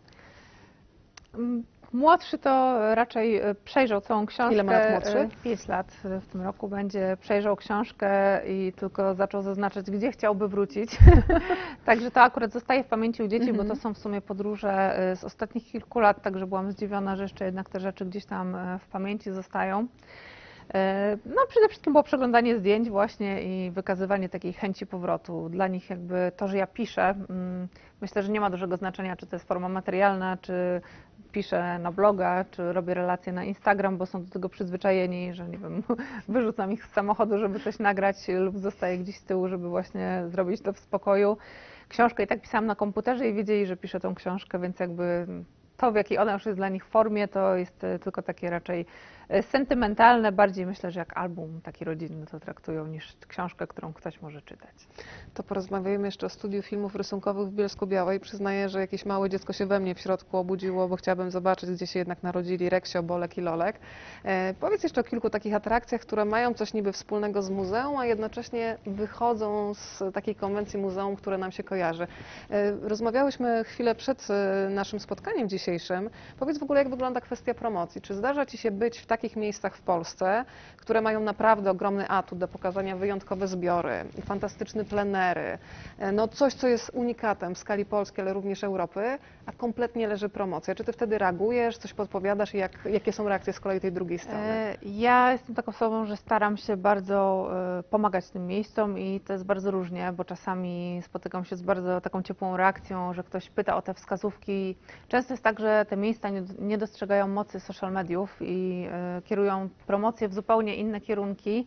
Młodszy to raczej przejrzał całą książkę. Ile ma lat młodszy? pięć lat w tym roku będzie. Przejrzał książkę i tylko zaczął zaznaczać, gdzie chciałby wrócić. Także to akurat zostaje w pamięci u dzieci, mm-hmm. bo to są w sumie podróże z ostatnich kilku lat, także byłam zdziwiona, że jeszcze jednak te rzeczy gdzieś tam w pamięci zostają. No przede wszystkim było przeglądanie zdjęć właśnie i wykazywanie takiej chęci powrotu. Dla nich jakby to, że ja piszę, myślę, że nie ma dużego znaczenia, czy to jest forma materialna, czy piszę na bloga, czy robię relacje na Instagram, bo są do tego przyzwyczajeni, że nie wiem, wyrzucam ich z samochodu, żeby coś nagrać lub zostaję gdzieś z tyłu, żeby właśnie zrobić to w spokoju. Książkę i tak pisałam na komputerze i wiedzieli, że piszę tą książkę, więc jakby to, w jakiej ona już jest dla nich formie, to jest tylko takie raczej sentymentalne, bardziej myślę, że jak album taki rodzinny to traktują niż książkę, którą ktoś może czytać. To porozmawiajmy jeszcze o studiu filmów rysunkowych w Bielsku-Białej. Przyznaję, że jakieś małe dziecko się we mnie w środku obudziło, bo chciałabym zobaczyć, gdzie się jednak narodzili Reksio, Bolek i Lolek. E, powiedz jeszcze o kilku takich atrakcjach, które mają coś niby wspólnego z muzeum, a jednocześnie wychodzą z takiej konwencji muzeum, które nam się kojarzy. E, rozmawiałyśmy chwilę przed naszym spotkaniem dzisiejszym. Powiedz w ogóle, jak wygląda kwestia promocji. Czy zdarza Ci się być w takich miejscach w Polsce, które mają naprawdę ogromny atut do pokazania, wyjątkowe zbiory, fantastyczne plenery, no coś, co jest unikatem w skali Polski, ale również Europy, a kompletnie leży promocja. Czy Ty wtedy reagujesz, coś podpowiadasz i jak, jakie są reakcje z kolei tej drugiej strony? Ja jestem taką osobą, że staram się bardzo pomagać tym miejscom i to jest bardzo różnie, bo czasami spotykam się z bardzo taką ciepłą reakcją, że ktoś pyta o te wskazówki. Często jest tak, że te miejsca nie, nie dostrzegają mocy social mediów i kierują promocje w zupełnie inne kierunki,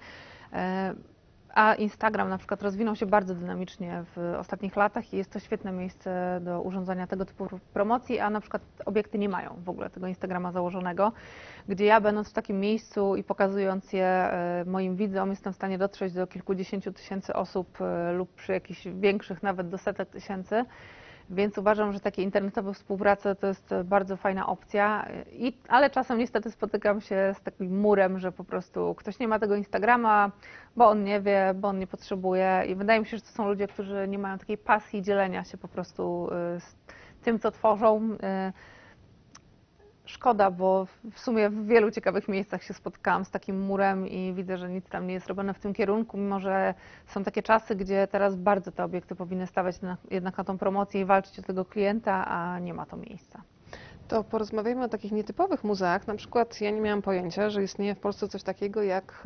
a Instagram na przykład rozwinął się bardzo dynamicznie w ostatnich latach i jest to świetne miejsce do urządzania tego typu promocji, a na przykład obiekty nie mają w ogóle tego Instagrama założonego, gdzie ja będąc w takim miejscu i pokazując je moim widzom jestem w stanie dotrzeć do kilkudziesięciu tysięcy osób lub przy jakichś większych nawet do setek tysięcy. Więc uważam, że takie internetowe współprace to jest bardzo fajna opcja, I, ale czasem niestety spotykam się z takim murem, że po prostu ktoś nie ma tego Instagrama, bo on nie wie, bo on nie potrzebuje i wydaje mi się, że to są ludzie, którzy nie mają takiej pasji dzielenia się po prostu z tym, co tworzą. Szkoda, bo w sumie w wielu ciekawych miejscach się spotkałam z takim murem i widzę, że nic tam nie jest robione w tym kierunku, mimo że są takie czasy, gdzie teraz bardzo te obiekty powinny stawiać na, jednak na tą promocję i walczyć o tego klienta, a nie ma to miejsca. To porozmawiajmy o takich nietypowych muzeach. Na przykład ja nie miałam pojęcia, że istnieje w Polsce coś takiego jak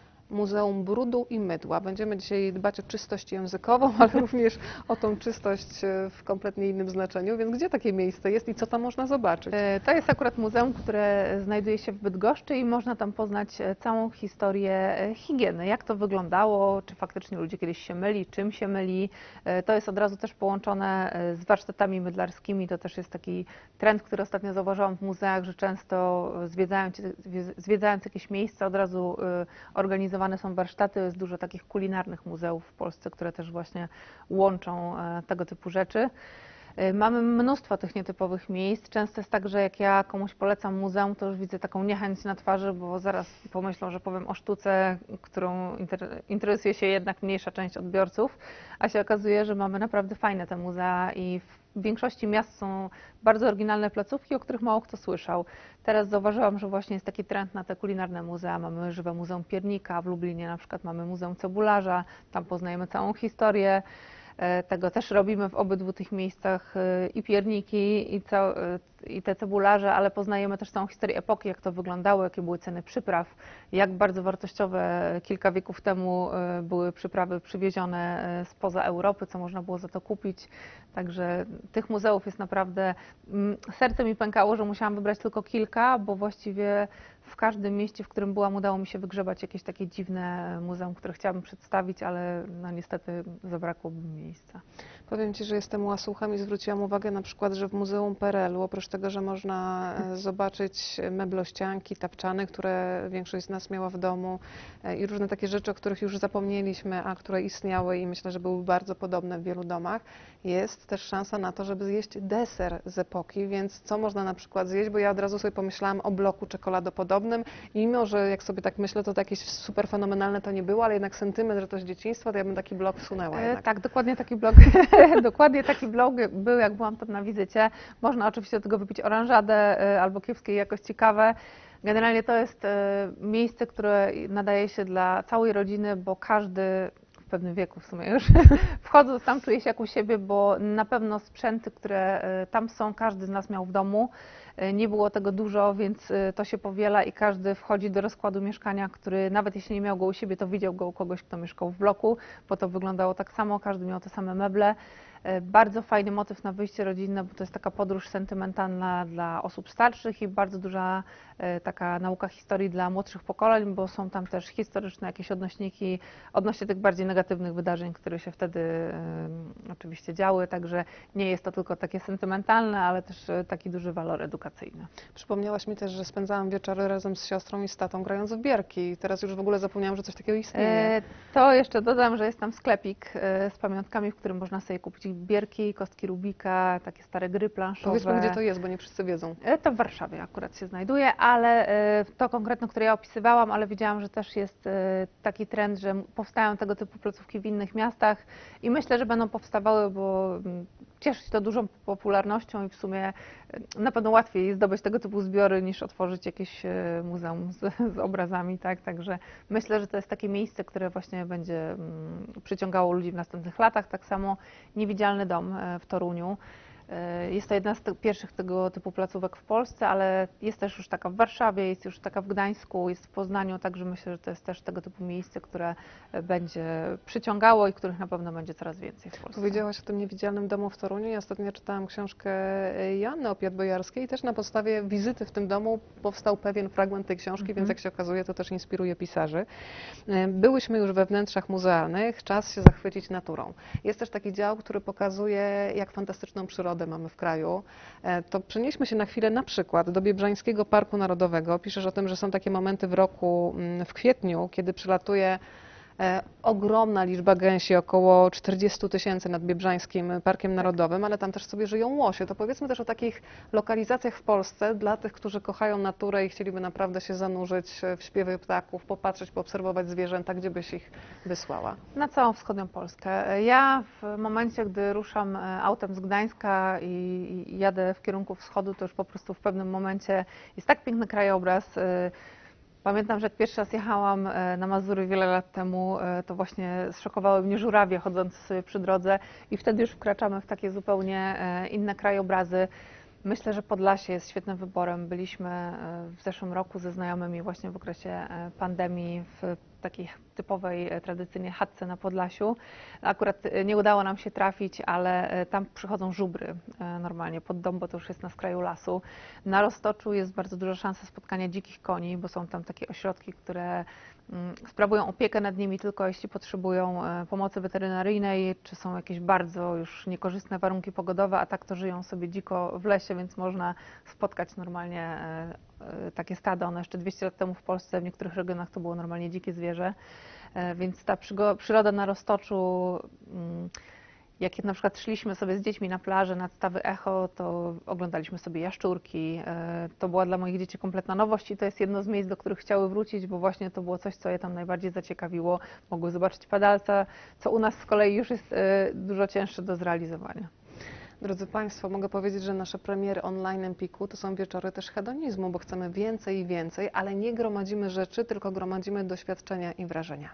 Muzeum Brudu i Mydła. Będziemy dzisiaj dbać o czystość językową, ale również o tą czystość w kompletnie innym znaczeniu. Więc gdzie takie miejsce jest i co tam można zobaczyć? To jest akurat muzeum, które znajduje się w Bydgoszczy i można tam poznać całą historię higieny. Jak to wyglądało, czy faktycznie ludzie kiedyś się myli, czym się myli. To jest od razu też połączone z warsztatami mydlarskimi. To też jest taki trend, który ostatnio zauważyłam w muzeach, że często zwiedzając, zwiedzając jakieś miejsca od razu organizują są warsztaty, jest dużo takich kulinarnych muzeów w Polsce, które też właśnie łączą tego typu rzeczy. Mamy mnóstwo tych nietypowych miejsc. Często jest tak, że jak ja komuś polecam muzeum, to już widzę taką niechęć na twarzy, bo zaraz pomyślą, że powiem o sztuce, którą interesuje się jednak mniejsza część odbiorców, a się okazuje, że mamy naprawdę fajne te muzea i w większości miast są bardzo oryginalne placówki, o których mało kto słyszał. Teraz zauważyłam, że właśnie jest taki trend na te kulinarne muzea. Mamy żywe Muzeum Piernika, w Lublinie na przykład mamy Muzeum Cebularza, tam poznajemy całą historię. Tego też robimy w obydwu tych miejscach i pierniki, i, ca, i te cebularze, ale poznajemy też całą historię epoki, jak to wyglądało, jakie były ceny przypraw, jak bardzo wartościowe kilka wieków temu były przyprawy przywiezione spoza Europy, co można było za to kupić. Także tych muzeów jest naprawdę, serce mi pękało, że musiałam wybrać tylko kilka, bo właściwie w każdym mieście, w którym byłam, udało mi się wygrzebać jakieś takie dziwne muzeum, które chciałabym przedstawić, ale no niestety zabrakłoby miejsca. Powiem Ci, że jestem łasuchem i zwróciłam uwagę na przykład, że w Muzeum P R L u oprócz tego, że można zobaczyć meblościanki, tapczany, które większość z nas miała w domu i różne takie rzeczy, o których już zapomnieliśmy, a które istniały i myślę, że były bardzo podobne w wielu domach, jest też szansa na to, żeby zjeść deser z epoki, więc co można na przykład zjeść, bo ja od razu sobie pomyślałam o bloku czekoladopodobnym i mimo, że jak sobie tak myślę, to, to jakieś super fenomenalne to nie było, ale jednak sentyment, że to z dzieciństwa, to ja bym taki blok wsunęła jednak. Tak, dokładnie taki blok, dokładnie taki blok był, jak byłam tam na wizycie. Można oczywiście do tego wypić oranżadę albo kiepskiej jakości kawę. Generalnie to jest miejsce, które nadaje się dla całej rodziny, bo każdy w pewnym wieku w sumie już wchodząc tam czuje się jak u siebie, bo na pewno sprzęty, które tam są, każdy z nas miał w domu. Nie było tego dużo, więc to się powiela i każdy wchodzi do rozkładu mieszkania, który nawet jeśli nie miał go u siebie, to widział go u kogoś, kto mieszkał w bloku, bo to wyglądało tak samo, każdy miał te same meble. Bardzo fajny motyw na wyjście rodzinne, bo to jest taka podróż sentymentalna dla osób starszych i bardzo duża taka nauka historii dla młodszych pokoleń, bo są tam też historyczne jakieś odnośniki odnośnie tych bardziej negatywnych wydarzeń, które się wtedy y, oczywiście działy, także nie jest to tylko takie sentymentalne, ale też taki duży walor edukacyjny. Przypomniałaś mi też, że spędzałam wieczory razem z siostrą i z tatą grając w bierki. Teraz już w ogóle zapomniałam, że coś takiego istnieje. E, to jeszcze dodam, że jest tam sklepik e, z pamiątkami, w którym można sobie kupić bierki, kostki Rubika, takie stare gry planszowe. Powiedzmy, gdzie to jest, bo nie wszyscy wiedzą. E, to w Warszawie akurat się znajduje, ale e, to konkretne, które ja opisywałam, ale widziałam, że też jest e, taki trend, że powstają tego typu placówki w innych miastach i myślę, że będą powstawały, bo mm, cieszy się to dużą popularnością i w sumie e, na pewno łatwiej zdobyć tego typu zbiory niż otworzyć jakieś e, muzeum z, z obrazami, tak? Także myślę, że to jest takie miejsce, które właśnie będzie mm, przyciągało ludzi w następnych latach. Tak samo Niewidzialny Dom e, w Toruniu. Jest to jedna z tych pierwszych tego typu placówek w Polsce, ale jest też już taka w Warszawie, jest już taka w Gdańsku, jest w Poznaniu, także myślę, że to jest też tego typu miejsce, które będzie przyciągało i których na pewno będzie coraz więcej w Polsce. Powiedziałaś o tym Niewidzialnym Domu w Toruniu. Ja ostatnio czytałam książkę Joanny Opiat-Bojarskiej i też na podstawie wizyty w tym domu powstał pewien fragment tej książki, Mhm. więc jak się okazuje, to też inspiruje pisarzy. Byłyśmy już we wnętrzach muzealnych, czas się zachwycić naturą. Jest też taki dział, który pokazuje, jak fantastyczną przyrodę mamy w kraju. To przenieśmy się na chwilę na przykład do Biebrzańskiego Parku Narodowego. Piszesz o tym, że są takie momenty w roku, w kwietniu, kiedy przylatuje E, ogromna liczba gęsi, około czterdzieści tysięcy nad Biebrzańskim Parkiem Narodowym, ale tam też sobie żyją łosie. To powiedzmy też o takich lokalizacjach w Polsce dla tych, którzy kochają naturę i chcieliby naprawdę się zanurzyć w śpiewy ptaków, popatrzeć, poobserwować zwierzęta, gdzie byś ich wysłała? Na całą wschodnią Polskę. Ja w momencie, gdy ruszam autem z Gdańska i, i jadę w kierunku wschodu, to już po prostu w pewnym momencie jest tak piękny krajobraz. Pamiętam, że jak pierwszy raz jechałam na Mazury wiele lat temu, to właśnie zszokowały mnie żurawie chodzące sobie przy drodze i wtedy już wkraczamy w takie zupełnie inne krajobrazy. Myślę, że Podlasie jest świetnym wyborem. Byliśmy w zeszłym roku ze znajomymi właśnie w okresie pandemii w takiej typowej, tradycyjnie chatce na Podlasiu. Akurat nie udało nam się trafić, ale tam przychodzą żubry normalnie pod dom, bo to już jest na skraju lasu. Na Roztoczu jest bardzo duża szansa spotkania dzikich koni, bo są tam takie ośrodki, które sprawują opiekę nad nimi tylko jeśli potrzebują pomocy weterynaryjnej, czy są jakieś bardzo już niekorzystne warunki pogodowe, a tak to żyją sobie dziko w lesie, więc można spotkać normalnie takie stada. One jeszcze dwieście lat temu w Polsce w niektórych regionach to było normalnie dzikie zwierzę, więc ta przyroda na Roztoczu, jak na przykład szliśmy sobie z dziećmi na plażę nad Stawy Echo, to oglądaliśmy sobie jaszczurki. To była dla moich dzieci kompletna nowość i to jest jedno z miejsc, do których chciały wrócić, bo właśnie to było coś, co je tam najbardziej zaciekawiło. Mogły zobaczyć padalca, co u nas z kolei już jest dużo cięższe do zrealizowania. Drodzy Państwo, mogę powiedzieć, że nasze premiery online Empiku to są wieczory też hedonizmu, bo chcemy więcej i więcej, ale nie gromadzimy rzeczy, tylko gromadzimy doświadczenia i wrażenia.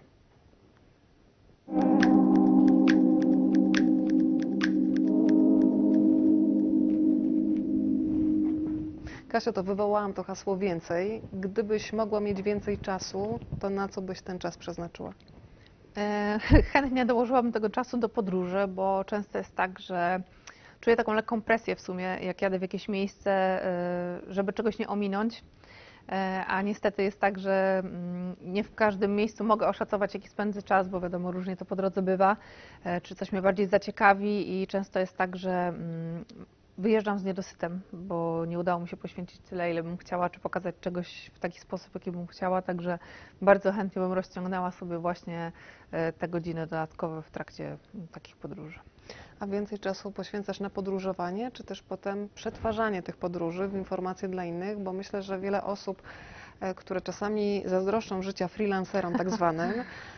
Kasia, to wywołałam to hasło więcej. Gdybyś mogła mieć więcej czasu, to na co byś ten czas przeznaczyła? E, chętnie dołożyłabym tego czasu do podróży, bo często jest tak, że czuję taką lekką presję w sumie, jak jadę w jakieś miejsce, żeby czegoś nie ominąć. A niestety jest tak, że nie w każdym miejscu mogę oszacować, jaki spędzę czas, bo wiadomo, różnie to po drodze bywa, czy coś mnie bardziej zaciekawi i często jest tak, że wyjeżdżam z niedosytem, bo nie udało mi się poświęcić tyle, ile bym chciała, czy pokazać czegoś w taki sposób, jaki bym chciała, także bardzo chętnie bym rozciągnęła sobie właśnie te godziny dodatkowe w trakcie takich podróży. A więcej czasu poświęcasz na podróżowanie, czy też potem przetwarzanie tych podróży w informacje dla innych? Bo myślę, że wiele osób, które czasami zazdroszczą życia freelancerom tak zwanym,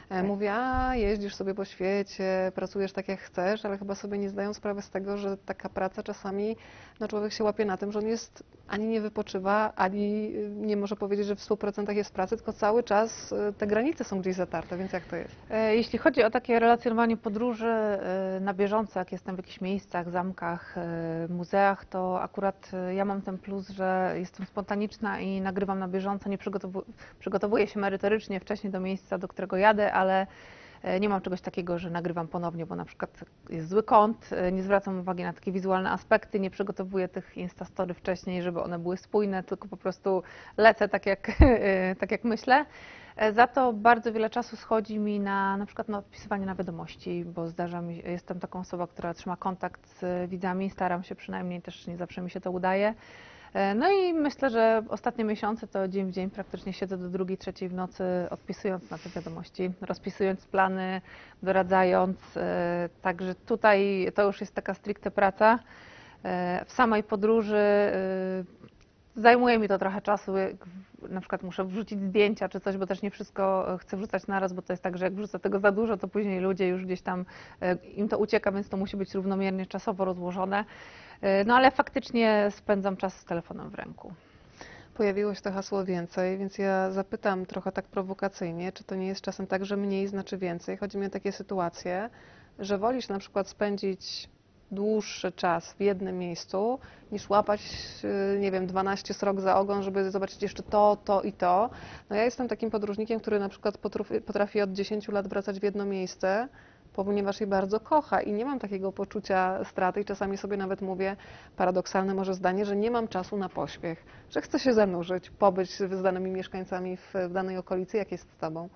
E, Mówię, a jeździsz sobie po świecie, pracujesz tak jak chcesz, ale chyba sobie nie zdają sprawy z tego, że taka praca czasami, no człowiek się łapie na tym, że on jest ani nie wypoczywa, ani nie może powiedzieć, że w stu procentach jest w pracy, tylko cały czas e, te granice są gdzieś zatarte, więc jak to jest? E, Jeśli chodzi o takie relacjonowanie podróży e, na bieżąco, jak jestem w jakichś miejscach, zamkach, e, muzeach, to akurat e, ja mam ten plus, że jestem spontaniczna i nagrywam na bieżąco, nie przygotowu przygotowuję się merytorycznie wcześniej do miejsca, do którego jadę, ale e, nie mam czegoś takiego, że nagrywam ponownie, bo na przykład jest zły kąt, e, nie zwracam uwagi na takie wizualne aspekty, nie przygotowuję tych Instastory wcześniej, żeby one były spójne, tylko po prostu lecę tak jak, e, tak jak myślę. E, Za to bardzo wiele czasu schodzi mi na na przykład na odpisywanie na wiadomości, bo zdarza mi, jestem taką osobą, która trzyma kontakt z widzami, staram się przynajmniej, też nie zawsze mi się to udaje. E, No i myślę, że ostatnie miesiące to dzień w dzień praktycznie siedzę do drugiej, trzeciej w nocy odpisując na te wiadomości, rozpisując plany, doradzając. e, Także tutaj to już jest taka stricte praca. E, W samej podróży e, zajmuje mi to trochę czasu, jak w- na przykład muszę wrzucić zdjęcia czy coś, bo też nie wszystko e, chcę wrzucać naraz, bo to jest tak, że jak wrzucę tego za dużo, to później ludzie już gdzieś tam, e, im to ucieka, więc to musi być równomiernie czasowo rozłożone. E, No ale faktycznie spędzam czas z telefonem w ręku. Pojawiło się to hasło więcej, więc ja zapytam trochę tak prowokacyjnie, czy to nie jest czasem tak, że mniej znaczy więcej? Chodzi mi o takie sytuacje, że wolisz na przykład spędzić dłuższy czas w jednym miejscu, niż łapać, y, nie wiem, dwanaście srok za ogon, żeby zobaczyć jeszcze to, to i to. No ja jestem takim podróżnikiem, który na przykład potrafi, potrafi od dziesięciu lat wracać w jedno miejsce, ponieważ je bardzo kocha i nie mam takiego poczucia straty i czasami sobie nawet mówię, paradoksalne może zdanie, że nie mam czasu na pośpiech, że chcę się zanurzyć, pobyć z danymi mieszkańcami w, w danej okolicy. Jak jest z Tobą?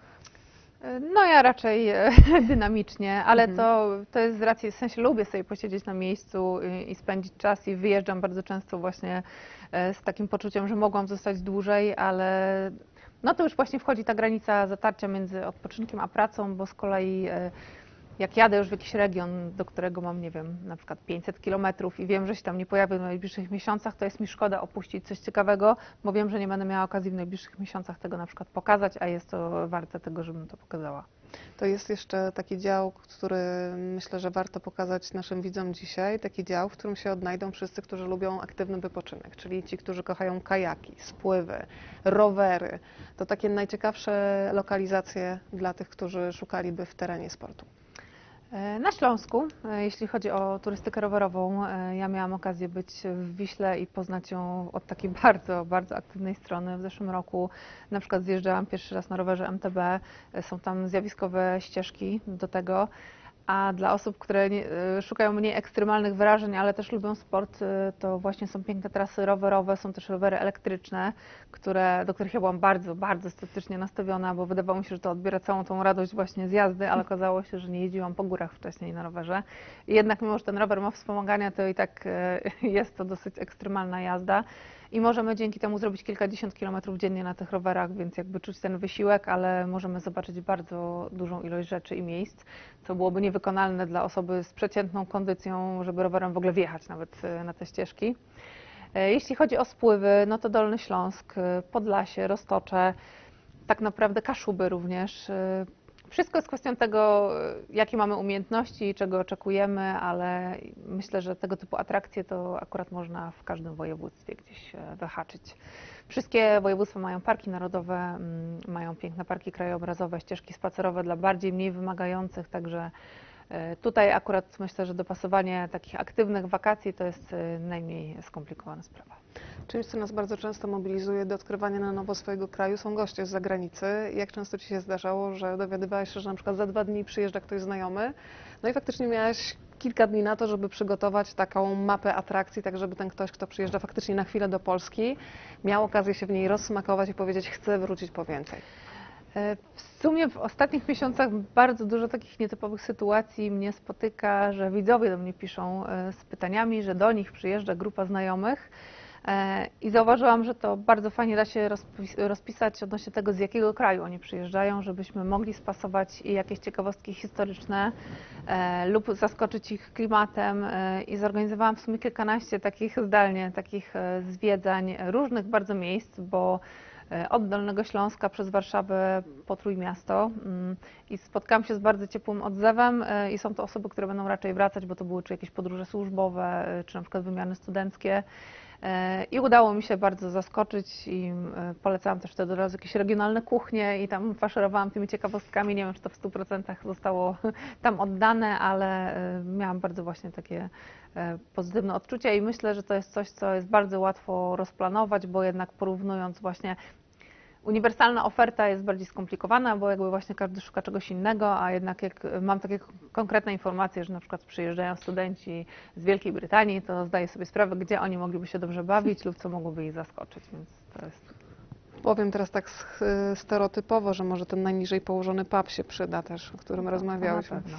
E, No ja raczej e, dynamicznie, ale Mhm. to, to jest z racji, w sensie lubię sobie posiedzieć na miejscu i, i spędzić czas i wyjeżdżam bardzo często właśnie e, z takim poczuciem, że mogłam zostać dłużej, ale no to już właśnie wchodzi ta granica zatarcia między odpoczynkiem a pracą, bo z kolei e, jak jadę już w jakiś region, do którego mam, nie wiem, na przykład pięćset kilometrów i wiem, że się tam nie pojawię w najbliższych miesiącach, to jest mi szkoda opuścić coś ciekawego, bo wiem, że nie będę miała okazji w najbliższych miesiącach tego na przykład pokazać, a jest to warte tego, żebym to pokazała. To jest jeszcze taki dział, który myślę, że warto pokazać naszym widzom dzisiaj. Taki dział, w którym się odnajdą wszyscy, którzy lubią aktywny wypoczynek, czyli ci, którzy kochają kajaki, spływy, rowery. To takie najciekawsze lokalizacje dla tych, którzy szukaliby w terenie sportu. E, Na Śląsku, e, jeśli chodzi o turystykę rowerową, e, ja miałam okazję być w Wiśle i poznać ją od takiej bardzo, bardzo aktywnej strony. W zeszłym roku na przykład zjeżdżałam pierwszy raz na rowerze M T B, e, są tam zjawiskowe ścieżki do tego. A dla osób, które nie, e, szukają mniej ekstremalnych wrażeń, ale też lubią sport, e, to właśnie są piękne trasy rowerowe, są też rowery elektryczne, które, do których ja byłam bardzo, bardzo sceptycznie nastawiona, bo wydawało mi się, że to odbiera całą tą radość właśnie z jazdy, ale okazało się, że nie jeździłam po górach wcześniej na rowerze. I jednak mimo, że ten rower ma wspomagania, to i tak e, jest to dosyć ekstremalna jazda. I możemy dzięki temu zrobić kilkadziesiąt kilometrów dziennie na tych rowerach, więc jakby czuć ten wysiłek, ale możemy zobaczyć bardzo dużą ilość rzeczy i miejsc, co byłoby niewykonalne dla osoby z przeciętną kondycją, żeby rowerem w ogóle wjechać nawet e, na te ścieżki. E, Jeśli chodzi o spływy, no to Dolny Śląsk, e, Podlasie, Roztocze, tak naprawdę Kaszuby również. E, Wszystko jest kwestią tego, e, jakie mamy umiejętności i czego oczekujemy, ale myślę, że tego typu atrakcje to akurat można w każdym województwie gdzieś e, wyhaczyć. Wszystkie województwa mają parki narodowe, mm, mają piękne parki krajobrazowe, ścieżki spacerowe dla bardziej, mniej wymagających, także e, tutaj akurat myślę, że dopasowanie takich aktywnych wakacji to jest e, najmniej skomplikowana sprawa. Czymś, co nas bardzo często mobilizuje do odkrywania na nowo swojego kraju, są goście z zagranicy. Jak często Ci się zdarzało, że dowiadywałaś się, że na przykład za dwa dni przyjeżdża ktoś znajomy, no i faktycznie miałaś kilka dni na to, żeby przygotować taką mapę atrakcji, tak żeby ten ktoś, kto przyjeżdża faktycznie na chwilę do Polski, miał okazję się w niej rozsmakować i powiedzieć, chcę wrócić po więcej. E, W sumie w ostatnich miesiącach bardzo dużo takich nietypowych sytuacji mnie spotyka, że widzowie do mnie piszą e, z pytaniami, że do nich przyjeżdża grupa znajomych. E, I zauważyłam, że to bardzo fajnie da się rozpis- rozpisać odnośnie tego, z jakiego kraju oni przyjeżdżają, żebyśmy mogli spasować i jakieś ciekawostki historyczne e, lub zaskoczyć ich klimatem. E, I zorganizowałam w sumie kilkanaście takich zdalnie, takich e, zwiedzań różnych bardzo miejsc, bo od Dolnego Śląska przez Warszawę po Trójmiasto i spotkałam się z bardzo ciepłym odzewem i są to osoby, które będą raczej wracać, bo to były czy jakieś podróże służbowe, czy na przykład wymiany studenckie. I udało mi się bardzo zaskoczyć i polecałam też wtedy od razu jakieś regionalne kuchnie i tam faszerowałam tymi ciekawostkami. Nie wiem, czy to w stu procentach zostało tam oddane, ale miałam bardzo właśnie takie pozytywne odczucia i myślę, że to jest coś, co jest bardzo łatwo rozplanować, bo jednak porównując właśnie uniwersalna oferta jest bardziej skomplikowana, bo jakby właśnie każdy szuka czegoś innego, a jednak jak mam takie konkretne informacje, że na przykład przyjeżdżają studenci z Wielkiej Brytanii, to zdaję sobie sprawę, gdzie oni mogliby się dobrze bawić lub co mogłoby ich zaskoczyć, więc to jest... Powiem teraz tak stereotypowo, że może ten najniżej położony pub się przyda też, o którym No, rozmawiałyśmy. na pewno.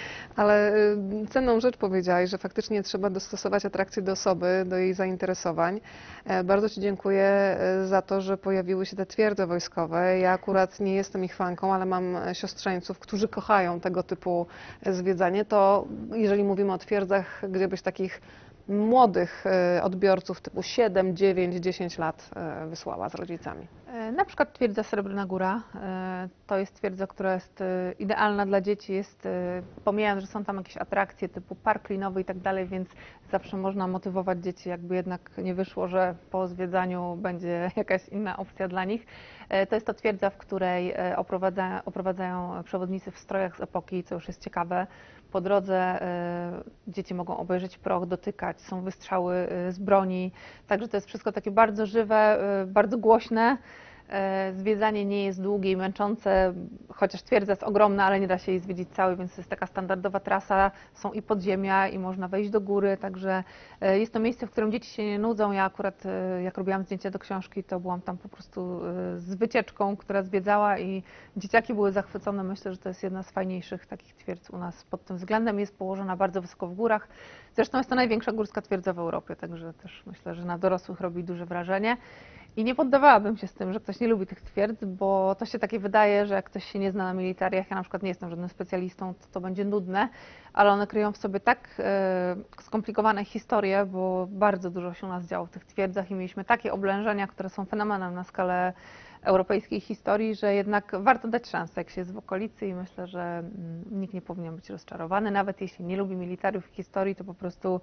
Ale cenną rzecz powiedziałaś, że faktycznie trzeba dostosować atrakcję do osoby, do jej zainteresowań. Bardzo Ci dziękuję za to, że pojawiły się te twierdze wojskowe. Ja akurat nie jestem ich fanką, ale mam siostrzeńców, którzy kochają tego typu zwiedzanie. To jeżeli mówimy o twierdzach, gdzie byś takich młodych odbiorców typu siedem, dziewięć, dziesięć lat wysłała z rodzicami? Na przykład twierdza Srebrna Góra. To jest twierdza, która jest idealna dla dzieci. Jest, pomijając, że są tam jakieś atrakcje typu park linowy i tak dalej, więc zawsze można motywować dzieci, jakby jednak nie wyszło, że po zwiedzaniu będzie jakaś inna opcja dla nich. To jest to twierdza, w której oprowadzają, oprowadzają przewodnicy w strojach z epoki, co już jest ciekawe. Po drodze dzieci mogą obejrzeć proch, dotykać, są wystrzały z broni, także to jest wszystko takie bardzo żywe, bardzo głośne. Zwiedzanie nie jest długie i męczące, chociaż twierdza jest ogromna, ale nie da się jej zwiedzić całej, więc to jest taka standardowa trasa, są i podziemia i można wejść do góry, także jest to miejsce, w którym dzieci się nie nudzą. Ja akurat jak robiłam zdjęcia do książki, to byłam tam po prostu z wycieczką, która zwiedzała i dzieciaki były zachwycone. Myślę, że to jest jedna z fajniejszych takich twierdz u nas pod tym względem. Jest położona bardzo wysoko w górach, zresztą jest to największa górska twierdza w Europie, także też myślę, że na dorosłych robi duże wrażenie. I nie poddawałabym się z tym, że ktoś nie lubi tych twierdz, bo to się takie wydaje, że jak ktoś się nie zna na militariach, ja na przykład nie jestem żadnym specjalistą, to to będzie nudne, ale one kryją w sobie tak e, skomplikowane historie, bo bardzo dużo się u nas działo w tych twierdzach i mieliśmy takie oblężenia, które są fenomenem na skalę europejskiej historii, że jednak warto dać szansę, jak się jest w okolicy i myślę, że nikt nie powinien być rozczarowany, nawet jeśli nie lubi militariów i historii, to po prostu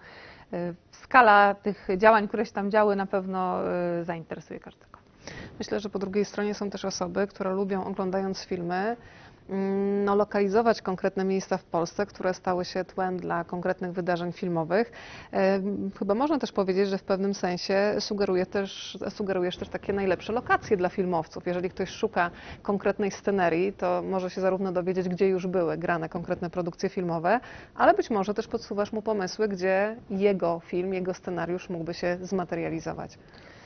skala tych działań, które się tam działy, na pewno zainteresuje każdego. Myślę, że po drugiej stronie są też osoby, które lubią, oglądając filmy, no, lokalizować konkretne miejsca w Polsce, które stały się tłem dla konkretnych wydarzeń filmowych. Chyba można też powiedzieć, że w pewnym sensie sugeruje też, sugerujesz też takie najlepsze lokacje dla filmowców. Jeżeli ktoś szuka konkretnej scenerii, to może się zarówno dowiedzieć, gdzie już były grane konkretne produkcje filmowe, ale być może też podsuwasz mu pomysły, gdzie jego film, jego scenariusz mógłby się zmaterializować.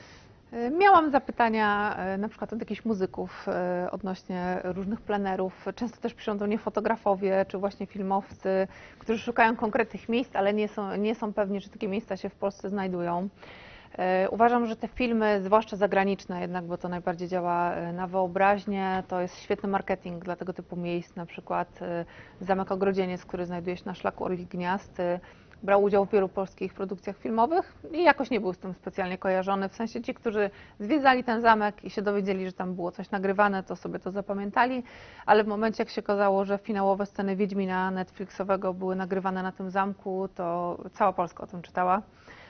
Miałam zapytania na przykład od jakichś muzyków odnośnie różnych plenerów. Często też piszą do mnie fotografowie czy właśnie filmowcy, którzy szukają konkretnych miejsc, ale nie są, nie są pewni, czy takie miejsca się w Polsce znajdują. Uważam, że te filmy, zwłaszcza zagraniczne jednak, bo to najbardziej działa na wyobraźnię, to jest świetny marketing dla tego typu miejsc, na przykład Zamek Ogrodzieniec, który znajduje się na szlaku Orlich Gniazd, brał udział w wielu polskich produkcjach filmowych i jakoś nie był z tym specjalnie kojarzony. W sensie ci, którzy zwiedzali ten zamek i się dowiedzieli, że tam było coś nagrywane, to sobie to zapamiętali, ale w momencie, jak się okazało, że finałowe sceny Wiedźmina Netflixowego były nagrywane na tym zamku, to cała Polska o tym czytała.